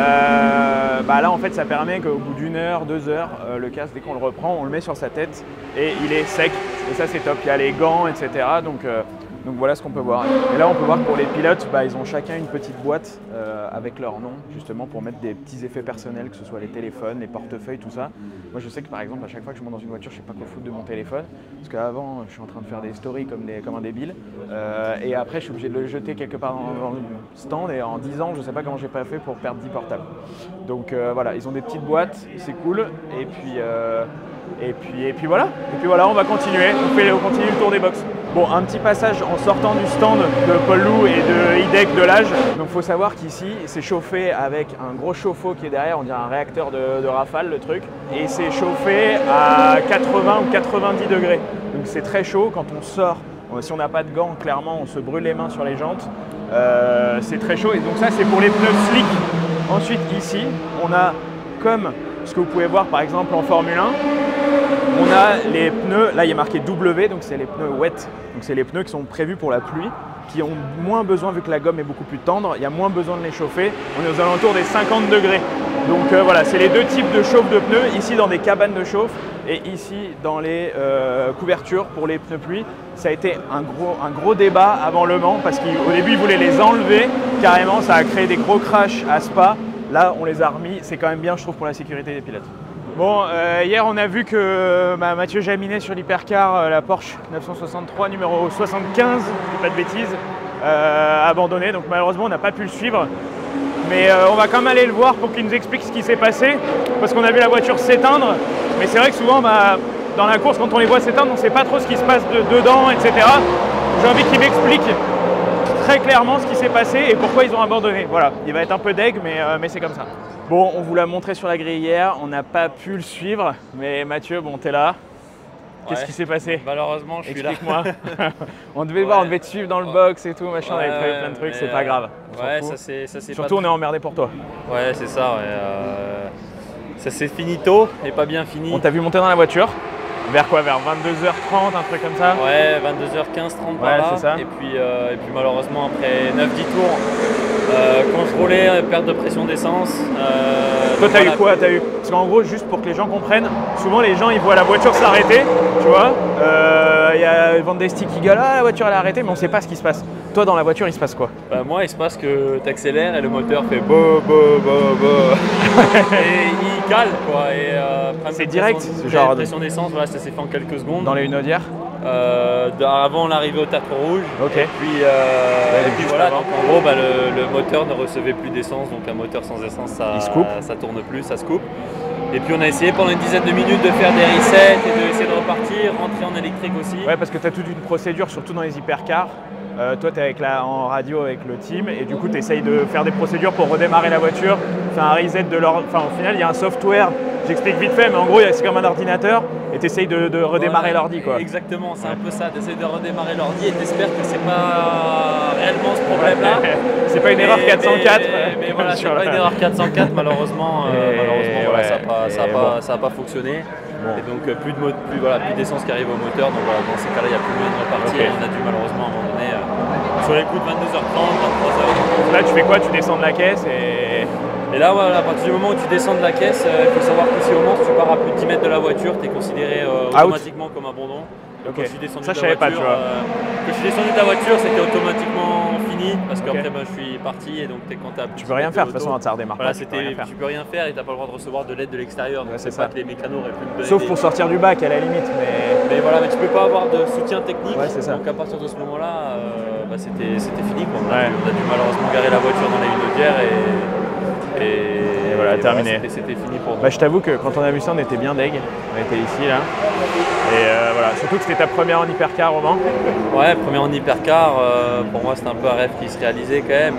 Euh, bah là, en fait, ça permet qu'au bout d'une heure, deux heures, euh, le casque, dès qu'on le reprend, on le met sur sa tête et il est sec. Et ça, c'est top. Il y a les gants, et cetera. Donc, euh, donc voilà ce qu'on peut voir. Et là, on peut voir que pour les pilotes, bah, ils ont chacun une petite boîte euh, avec leur nom, justement pour mettre des petits effets personnels, que ce soit les téléphones, les portefeuilles, tout ça. Moi, je sais que par exemple, à chaque fois que je monte dans une voiture, je ne sais pas quoi foutre de mon téléphone. Parce qu'avant, je suis en train de faire des stories comme, des, comme un débile. Euh, et après, je suis obligé de le jeter quelque part dans, dans le stand. Et en dix ans, je ne sais pas comment j'ai pas fait pour perdre dix portables. Donc euh, voilà, ils ont des petites boîtes, c'est cool. Et puis, euh, et, puis, et puis voilà. Et puis voilà, on va continuer. On, fait, on continue le tour des box. Bon, un petit passage en sortant du stand de Paul Loup et de IDEC de l'Age. Donc il faut savoir qu'ici, c'est chauffé avec un gros chauffe-eau qui est derrière, on dirait un réacteur de, de Rafale, le truc. Et c'est chauffé à quatre-vingts ou quatre-vingt-dix degrés. Donc c'est très chaud. Quand on sort, si on n'a pas de gants, clairement, on se brûle les mains sur les jantes. Euh, c'est très chaud. Et donc ça, c'est pour les pneus slick. Ensuite, ici, on a comme ce que vous pouvez voir par exemple en Formule un. On a les pneus, là il y a marqué W, donc c'est les pneus wet, donc c'est les pneus qui sont prévus pour la pluie, qui ont moins besoin, vu que la gomme est beaucoup plus tendre, il y a moins besoin de les chauffer. On est aux alentours des cinquante degrés. Donc euh, voilà, c'est les deux types de chauffe de pneus, ici dans des cabanes de chauffe et ici dans les euh, couvertures pour les pneus pluie. Ça a été un gros, un gros débat avant Le Mans parce qu'au début ils voulaient les enlever carrément, ça a créé des gros crashs à Spa. Là on les a remis, c'est quand même bien je trouve pour la sécurité des pilotes. Bon, euh, hier on a vu que bah, Mathieu Jaminet sur l'hypercar, euh, la Porsche neuf cent soixante-trois numéro soixante-quinze, pas de bêtises, euh, abandonné. Donc malheureusement on n'a pas pu le suivre. Mais euh, on va quand même aller le voir pour qu'il nous explique ce qui s'est passé. Parce qu'on a vu la voiture s'éteindre. Mais c'est vrai que souvent bah, dans la course quand on les voit s'éteindre, on ne sait pas trop ce qui se passe de, dedans, et cetera. J'ai envie qu'il m'explique très clairement ce qui s'est passé et pourquoi ils ont abandonné. Voilà, il va être un peu deg mais, euh, mais c'est comme ça. Bon, on vous l'a montré sur la grille hier, on n'a pas pu le suivre, mais Mathieu, bon, t'es là. Qu'est-ce ouais. qui s'est passé? Malheureusement, je suis là. Explique-moi. On devait ouais. voir, on devait te suivre dans le box et tout, machin, ouais, on avait prévu plein de trucs, c'est pas grave. Ouais, ça c'est Surtout, on est emmerdé pour toi. Ouais, c'est ça, ouais. Euh... Ça s'est fini tôt et pas bien fini. On t'a vu monter dans la voiture. Vers quoi? Vers vingt-deux heures trente, un truc comme ça? Ouais, vingt-deux heures quinze, trente par ouais, là. C'est ça. Et puis, euh, et puis malheureusement, après neuf dix tours, euh, quand je roulais, perte de pression d'essence. Euh, Toi, t'as eu quoi? T'as eu... Parce qu'en gros, juste pour que les gens comprennent, souvent les gens ils voient la voiture s'arrêter, tu vois. Il euh, y a Van Desti qui gueule, ah la voiture elle a arrêté, mais on sait pas ce qui se passe. Toi, dans la voiture, il se passe quoi? Bah, moi, il se passe que tu accélères et le moteur fait bo bo bo bo. Et il cale quoi. Euh, c'est direct, pression, genre. pression d'essence, voilà, ça s'est fait en quelques secondes. Dans les Hunaudières? Euh, avant l'arrivée au Tertre Rouge. Ok. Et puis, euh, ouais, et puis voilà, donc en gros bah, le, le moteur ne recevait plus d'essence, donc un moteur sans essence ça, ça tourne plus, ça se coupe. Et puis on a essayé pendant une dizaine de minutes de faire des resets et d'essayer de repartir, rentrer en électrique aussi. Ouais, parce que tu as toute une procédure, surtout dans les hypercars. Euh, toi, tu es avec la, en radio avec le team et du coup, tu essayes de faire des procédures pour redémarrer la voiture, faire un reset de leur. Enfin, au final, il y a un software, j'explique vite fait, mais en gros, c'est comme un ordinateur et tu essayes de, de redémarrer ouais, l'ordi. Exactement, c'est ouais. un peu ça, tu essayes de redémarrer l'ordi et tu espères que c'est pas réellement ce problème-là. C'est pas une erreur quatre cent quatre. Mais, mais, mais voilà, c'est pas une erreur quatre cent quatre, malheureusement, euh, malheureusement ouais, voilà, ça n'a pas, ça a pas, bon. ça a pas fonctionné. Bon. Et donc, plus d'essence plus, voilà, plus qui arrive au moteur, donc voilà, dans ces cas-là, il n'y a plus moyen de repartir. Okay. On a dû malheureusement à un moment donné. Euh, sur les coups de vingt-deux heures trente, vingt-trois heures. Là, tu fais quoi? Tu descends de la caisse et... Et là, voilà, à partir du moment où tu descends de la caisse, il euh, faut savoir que si au moment où tu pars à plus de dix mètres de la voiture, tu es considéré euh, automatiquement comme abandon. Donc, okay. quand je suis descendu ça, de je la savais voiture, pas, tu vois. Euh, quand je suis descendu de la voiture, c'était automatiquement fini parce qu'après, okay. ben, je suis parti et donc es, quand tu Tu peux rien faire, de toute façon, ça redémarre voilà, pas. Tu peux, rien faire. tu peux rien faire et tu n'as pas le droit de recevoir de l'aide de l'extérieur. Ouais, c'est pas que les mécanos auraient pu me donner. Sauf des... pour sortir du bac à la limite. Mais, mais voilà, mais tu peux pas avoir de soutien technique. Ouais, c'est ça. Donc à partir de ce moment-là, euh, bah, c'était fini. Quoi. On, a ouais. dû, on a dû malheureusement garer la voiture dans la ligne de guerre et. Et, et voilà, et terminé. Voilà, c'était fini pour nous. Bah, je t'avoue que quand on a vu ça, on était bien deg. On était ici, là. Et euh, voilà, surtout que c'était ta première en hypercar au Mans. Ouais, première en hypercar, euh, pour moi c'était un peu un rêve qui se réalisait quand même.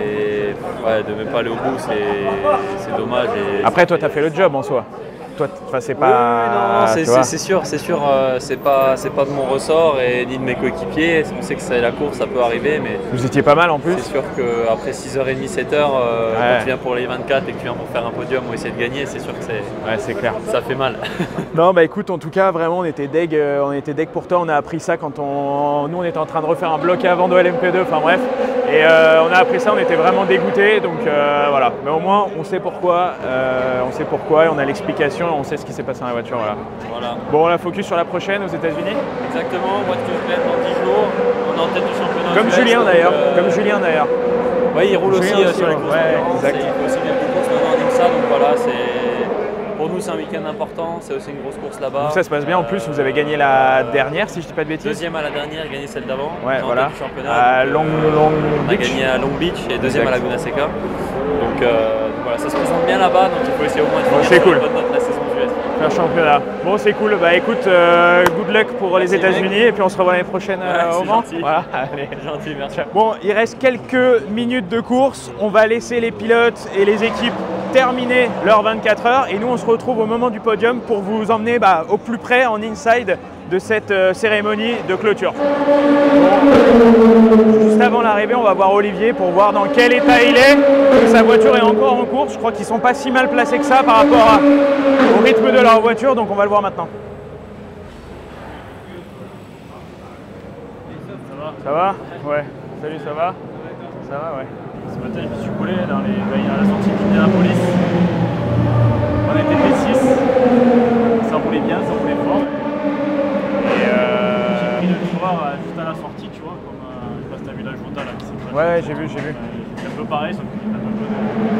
Et ouais, de ne pas aller au bout, c'est dommage. Et après, toi, tu as fait le job en soi. Toi, c'est pas. Oui, non, c'est sûr, c'est sûr, euh, c'est pas, c'est pas de mon ressort et ni de mes coéquipiers. On sait que c'est la course, ça peut arriver, mais. Vous étiez pas mal en plus. C'est sûr qu'après six heures trente, sept heures, euh, ouais. quand tu viens pour les vingt-quatre et que tu viens pour faire un podium ou essayer de gagner, c'est sûr que c'est. Ouais, c'est clair. Ça fait mal. Non, bah écoute, en tout cas, vraiment, on était deg, euh, on était deg pour toi. On a appris ça quand on, nous, on était en train de refaire un bloc avant de L M P deux. Enfin bref. Et euh, on a appris ça, on était vraiment dégoûtés, donc euh, voilà. Mais au moins, on sait pourquoi, euh, on sait pourquoi, et on a l'explication, on sait ce qui s'est passé dans la voiture, voilà. voilà. Bon, on a focus sur la prochaine aux États-Unis. Exactement, voiture pleine dans dix jours, on est en tête du championnat. Comme Julien d'ailleurs, euh... comme Julien d'ailleurs. Oui, il roule Julien aussi, aussi sur les courses. Ouais, exact. Il fait aussi bien de courses maintenant en IMSA, donc voilà, c'est. Pour nous, c'est un week-end important, c'est aussi une grosse course là-bas. Ça se passe bien. En plus, vous avez gagné la dernière, si je ne dis pas de bêtises. Deuxième à la dernière, gagné celle d'avant. Ouais, voilà. Du championnat. À Long, Long on a gagné à Long Beach et deuxième exact. à Laguna Seca. Donc, euh, donc voilà, ça se présente bien là-bas, donc il faut essayer au moins de bon, finir cool. une bonne note la saison U S. Faire championnat. Bon, c'est cool. Bah écoute, euh, good luck pour merci les États-Unis et puis on se revoit l'année prochaine euh, ouais, au Mans. Voilà, allez. Gentil, merci. Bon, il reste quelques minutes de course. On va laisser les pilotes et les équipes terminer leurs vingt-quatre heures et nous on se retrouve au moment du podium pour vous emmener bah, au plus près en inside de cette euh, cérémonie de clôture. Bon. Juste avant l'arrivée, on va voir Olivier pour voir dans quel état il est. Sa voiture est encore en course. Je crois qu'ils ne sont pas si mal placés que ça par rapport à, au rythme de leur voiture, donc on va le voir maintenant. Ça va? Ça va? Ouais. Salut, ça va? Ça va, ouais. Ce matin, je me suis coulé dans les, à la sortie d'Indianapolis. On était P six. Ça roulait bien, ça roulait fort. Et euh... j'ai pris le livreur juste à la sortie, tu vois, comme euh, je sais pas si t'as vu la Jota là qui s'est crachée. Ouais, j'ai vu, j'ai vu. C'est un peu pareil, sauf qu'il est un peu de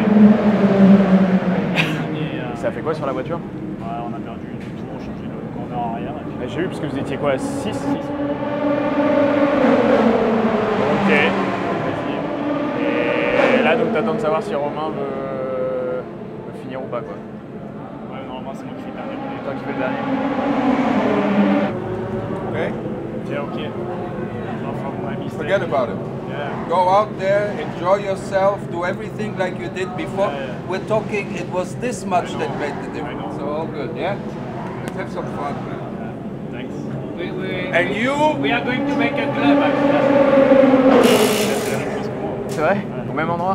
côté. Et, euh... ça a fait quoi sur la voiture? Ouais, on a perdu du tour, on a changé le corner arrière. Puis... J'ai vu parce que vous étiez quoi, six? Ok. Et là, donc t'attends de savoir si Romain veut, veut finir ou pas, quoi. Ouais, normalement c'est moi qui fais le dernier. C'est toi qui fais le dernier. Okay? Yeah, okay. Forget about it. Yeah. Go out there, enjoy yourself, do everything like you did before. Yeah, yeah. We're talking, it was this much that made the difference. So all good, yeah? Let's have some fun. Yeah. Thanks. We, we, and we, you? We are going to make a club actually. C'est vrai? Au même endroit?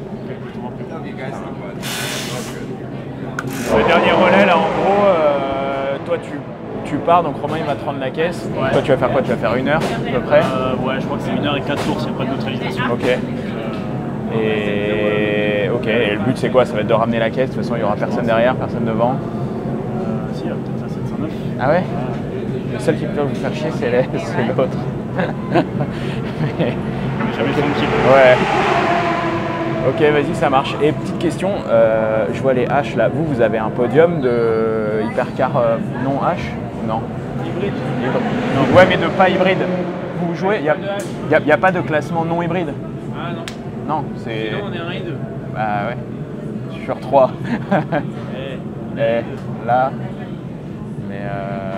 Le dernier relais là en gros, euh, toi tu, tu pars donc Romain il va te rendre la caisse. Ouais. Toi tu vas faire quoi? Tu vas faire une heure à peu près? euh, Ouais, je crois que c'est une heure et quatre tours, il n'y a pas de neutralisation. Ok. Euh, et ok, et le but c'est quoi? Ça va être de ramener la caisse, de toute façon il n'y aura personne derrière, personne devant. Euh, si, il y a peut-être un sept cent neuf. Ah ouais? Le seul qui peut vous faire chier c'est l'autre. Mais jamais tranquille. Ouais. Ok, vas-y, ça marche. Et petite question, euh, je vois les H là. Vous, vous avez un podium de hypercar euh, non H? Non. Hybride. Donc, ouais, mais de pas hybride. Vous jouez, il n'y a, y a, y a pas de classement non hybride. Ah non. Non, c'est... Sinon on est un et deux. Bah ouais. Sur trois. Et, Et là. Mais euh...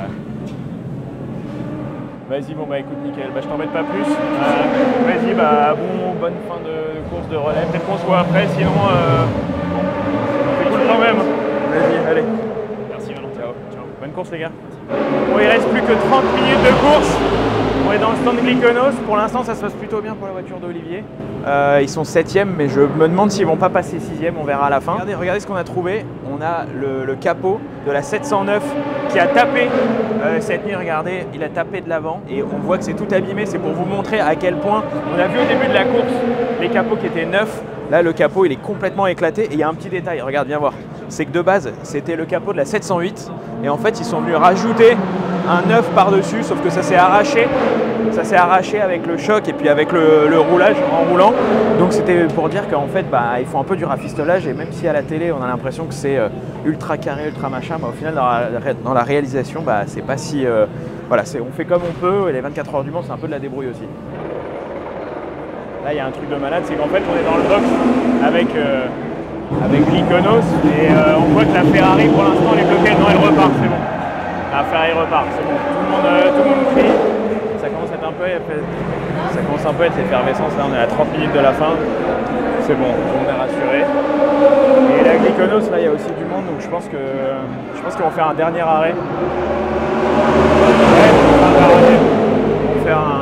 Vas-y, bon bah écoute, nickel. Bah je t'embête pas plus. Euh, Vas-y, bah bon, bonne fin de course de relais. Peut-être qu'on se voit après, sinon... Euh... C'est cool quand même. Vas-y, allez. Merci Valentine. Ciao. Ciao. Bonne course les gars. Bon, il reste plus que trente minutes de course. On est dans le stand Glyconos. Pour l'instant, ça se passe plutôt bien pour la voiture d'Olivier. Euh, ils sont septième, mais je me demande s'ils vont pas passer sixième. On verra à la fin. Regardez, regardez ce qu'on a trouvé. On a le, le capot de la sept cent neuf qui a tapé euh, cette nuit. Regardez, il a tapé de l'avant et on voit que c'est tout abîmé. C'est pour vous montrer à quel point on a vu au début de la course les capots qui étaient neufs. Là, le capot, il est complètement éclaté. Et il y a un petit détail. Regarde, viens voir. C'est que de base, c'était le capot de la sept cent huit. Et en fait, ils sont venus rajouter un neuf par-dessus, sauf que ça s'est arraché. Ça s'est arraché avec le choc et puis avec le, le roulage en roulant. Donc c'était pour dire qu'en fait, bah, il faut un peu du rafistolage. Et même si à la télé, on a l'impression que c'est euh, ultra carré, ultra machin, bah, au final, dans la, dans la réalisation, bah, c'est pas si... Euh, voilà, on fait comme on peut. Et les vingt-quatre heures du Mans, c'est un peu de la débrouille aussi. Là, il y a un truc de malade, c'est qu'en fait, on est dans le box avec... Euh, avec l'Iconos et euh, on voit que la Ferrari pour l'instant elle est bloquée. Non, elle repart, c'est bon. La Ferrari repart, c'est bon. Tout le monde, euh, tout le monde crie. Ça commence à être un peu, ça commence un peu à être l'effervescence. Là, on est à trente minutes de la fin. C'est bon, on est rassuré. Et la Glyconos, là, il y a aussi du monde, donc je pense que je pense qu'ils vont faire un dernier arrêt. Ouais, ils vont faire un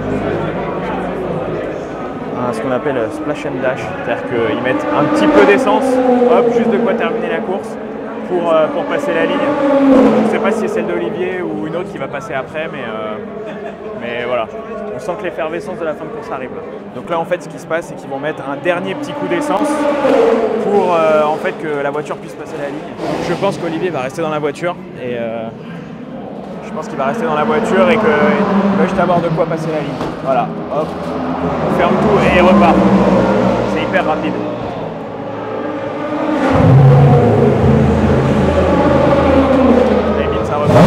ce qu'on appelle splash and dash, c'est-à-dire qu'ils mettent un petit peu d'essence, hop, juste de quoi terminer la course pour, euh, pour passer la ligne. Je ne sais pas si c'est celle d'Olivier ou une autre qui va passer après, mais, euh, mais voilà, on sent que l'effervescence de la fin de course arrive. Donc là, en fait, ce qui se passe, c'est qu'ils vont mettre un dernier petit coup d'essence pour euh, en fait, que la voiture puisse passer la ligne. Donc, je pense qu'Olivier va rester dans la voiture et euh, je pense qu'il va rester dans la voiture et qu'il va juste avoir de quoi passer la ligne. Voilà, hop. On ferme tout et il repart. C'est hyper rapide. Et vite, ça repart.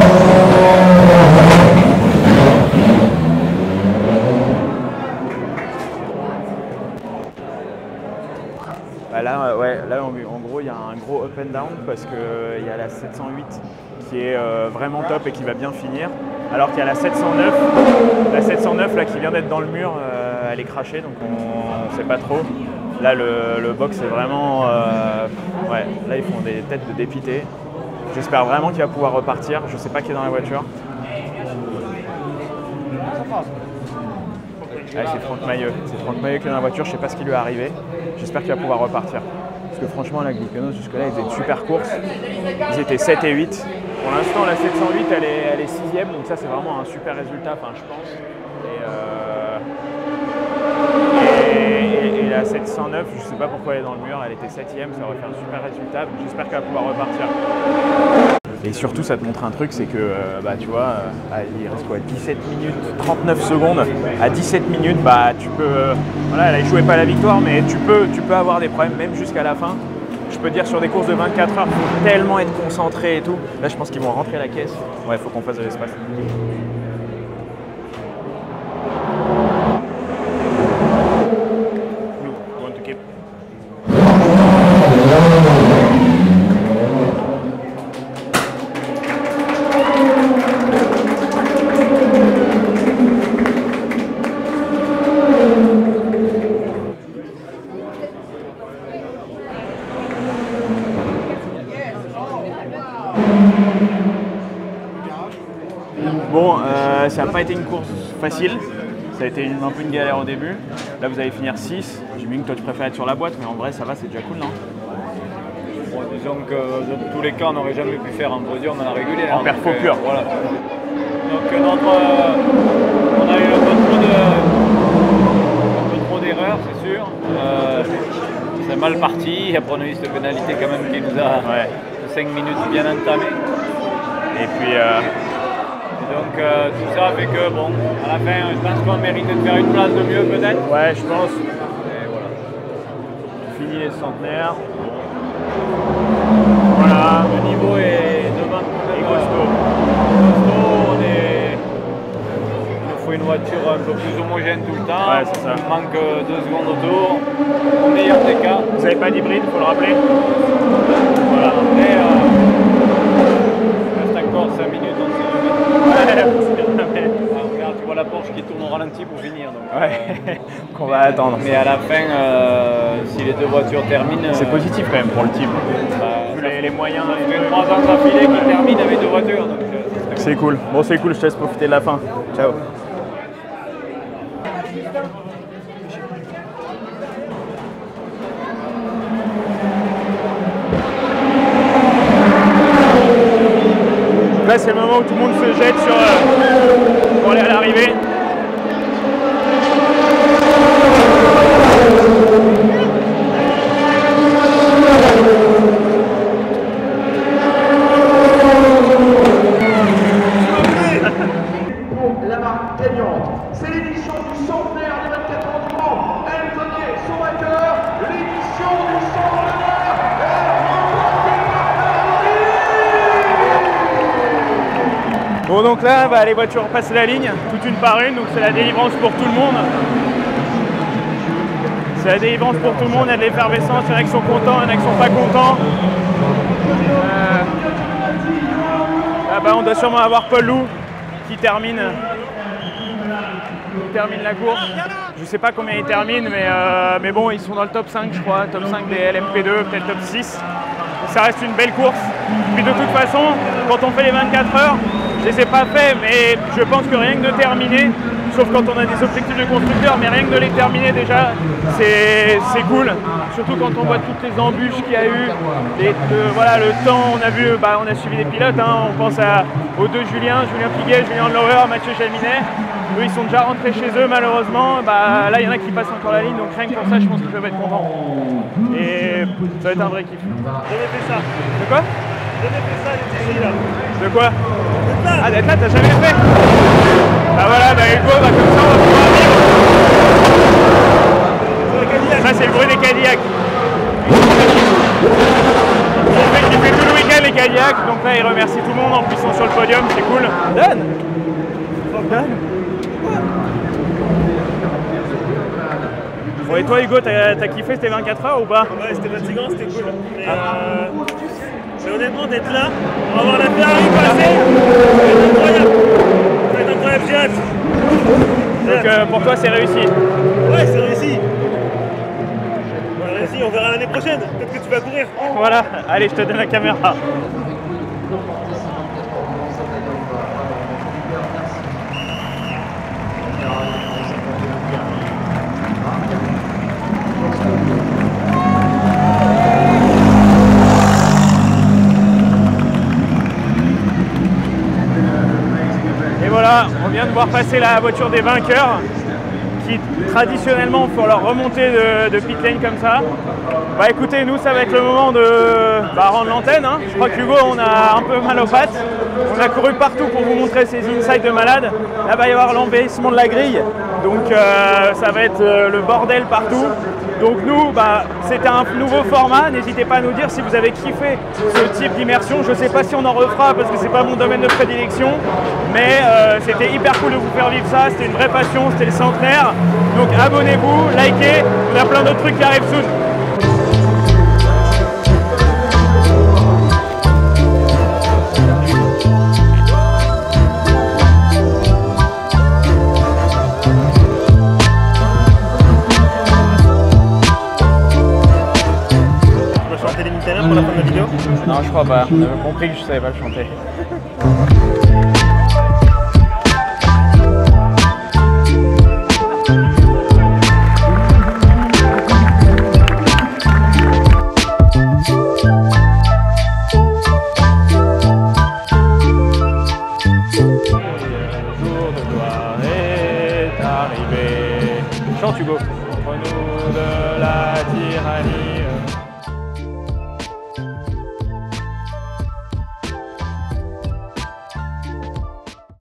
Bah là, ouais, là, en, en gros, il y a un gros up and down parce qu'il y a la sept cent huit qui est euh, vraiment top et qui va bien finir. Alors qu'il y a la sept cent neuf, la sept cent neuf là, qui vient d'être dans le mur, euh, elle est crachée, donc on ne sait pas trop. Là, le, le box est vraiment... Euh, ouais, là, ils font des têtes de dépité. J'espère vraiment qu'il va pouvoir repartir. Je ne sais pas qui est dans la voiture. Ouais, c'est Franck Mailleux. C'est Franck Mailleux qui est dans la voiture. Je ne sais pas ce qui lui est arrivé. J'espère qu'il va pouvoir repartir. Parce que franchement, la Glyconos, jusque-là, ils faisaient une super course. Ils étaient sept et huit. Pour l'instant, la sept cent huit, elle est, elle est sixième, donc ça, c'est vraiment un super résultat, enfin, je pense. Et, euh, et, et, et la sept cent neuf, je ne sais pas pourquoi elle est dans le mur, elle était septième, ça aurait fait un super résultat, donc j'espère qu'elle va pouvoir repartir. Et surtout, ça te montre un truc, c'est que, euh, bah, tu vois, euh, il reste quoi, dix-sept minutes, trente-neuf secondes. À dix-sept minutes, bah, tu peux, euh, voilà, elle a échoué pas la victoire, mais tu peux, tu peux avoir des problèmes, même jusqu'à la fin. Je peux dire sur des courses de vingt-quatre heures, il faut tellement être concentré et tout. Là, je pense qu'ils vont rentrer la caisse. Ouais, il faut qu'on fasse de l'espace. Bon, euh, ça n'a pas été une course facile, ça a été une, un peu une galère au début. Là vous allez finir six, j'ai vu que toi tu préfères être sur la boîte, mais en vrai ça va, c'est déjà cool, non? Bon, disons que dans tous les cas on n'aurait jamais pu faire un podium dans la régulière. En perfo pur. Euh, voilà. Donc notre, euh, on a eu un peu trop de, un peu trop d'erreurs, c'est sûr. Euh, c'est mal parti, après on a eu cette pénalité quand même qui nous a ouais. cinq minutes bien entamées. Et puis euh... donc euh, tout ça fait que bon, à la fin, je pense qu'on mérite de faire une place de mieux peut-être. Ouais, je pense. Et voilà. Fini les centenaires. Voilà. Le niveau est devant. Et costaud. Costaud, on est une voiture un peu plus homogène tout le temps. Ouais, c'est ça. Il manque deux secondes autour. Au meilleur des cas. Vous n'avez pas d'hybride, il faut le rappeler. Voilà, après, euh, il reste encore cinq minutes dans ces deux minutes. Regarde, tu vois la Porsche qui tourne au ralenti pour finir. Donc, ouais, euh, qu'on va attendre. Mais à la fin, euh, si les deux voitures terminent. C'est euh, positif quand même pour le team. Bah, Vu les, les moyens. Ça fait trois ans d'affilée qui terminent avec deux voitures. Donc, euh, c'est cool. Bon, c'est cool, je te laisse profiter de la fin. Ciao. Là, c'est le moment où tout le monde se jette sur, euh, pour aller à l'arrivée. La marque gagnante, c'est l'édition du centenaire des vingt-quatre heures du Mans. Elle connaît son vainqueur, l'édition du centenaire est Bon, donc là, bah, les voitures passent la ligne, toute une par une, donc c'est la délivrance pour tout le monde. C'est la délivrance pour tout le monde, il y a de l'effervescence, il y en a qui sont contents, il y en a qui sont pas contents. Euh... Ah bah, on doit sûrement avoir Paul Loup qui termine, qui termine la course. Je sais pas combien ils terminent, mais, euh, mais bon, ils sont dans le top cinq, je crois, top cinq des L M P deux, peut-être top six. Donc ça reste une belle course. Puis de toute façon, quand on fait les vingt-quatre heures, je les ai pas fait, mais je pense que rien que de terminer, sauf quand on a des objectifs de constructeur, mais rien que de les terminer déjà, c'est cool. Surtout quand on voit toutes les embûches qu'il y a eu, les, le, voilà, le temps, on a vu, bah, on a suivi les pilotes, hein, on pense à, aux deux Julien, Julien Piguet, Julien Lauer, Mathieu Jaminet. Eux, ils sont déjà rentrés chez eux, malheureusement. Bah, là, il y en a qui passent encore la ligne, donc rien que pour ça, je pense qu'ils peuvent être contents. Et ça va être un vrai kiff. J'avais fait ça. De quoi? J'avais fait ça, il était là. De quoi? Ah, d'être là, t'as jamais fait? Bah voilà, bah Hugo, bah comme ça, on va pouvoir vivre. Ça, c'est le bruit des Cadillacs. Le mec qui fait tout le week-end les Cadillacs, donc là, il remercie tout le monde. En plus, ils sont sur le podium, c'est cool. Dan! Dan! Bon, et toi, Hugo, t'as kiffé ces vingt-quatre heures ou pas? Ouais, c'était fatigant, c'était cool. Mais, euh, mais honnêtement, d'être là, on va voir la Ferrari passer, ça va être incroyable. Ça va être incroyable, j'ai hâte. Donc euh, pour toi, c'est réussi? Ouais, c'est réussi. On a réussi, on verra l'année prochaine. Peut-être que tu vas courir. Voilà, allez, je te donne la caméra. Et voilà, on vient de voir passer la voiture des vainqueurs qui traditionnellement font leur remontée de, de pit lane comme ça. Bah écoutez, nous ça va être le moment de bah, rendre l'antenne. Hein. Je crois qu'Hugo, on a un peu mal aux pattes. On a couru partout pour vous montrer ces insides de malade. Là, il va y avoir l'envahissement de la grille. Donc euh, ça va être euh, le bordel partout. Donc nous, bah, c'était un nouveau format. N'hésitez pas à nous dire si vous avez kiffé ce type d'immersion. Je ne sais pas si on en refera parce que c'est pas mon domaine de prédilection. Mais euh, c'était hyper cool de vous faire vivre ça. C'était une vraie passion, c'était le centenaire. Donc abonnez-vous, likez. On a plein d'autres trucs qui arrivent soon. Pour la fin de la vidéo? Non, je crois pas. On avait compris que je savais pas le chanter. Le jour de gloire est arrivé. Chante Hugo. Contre nous de la tyrannie.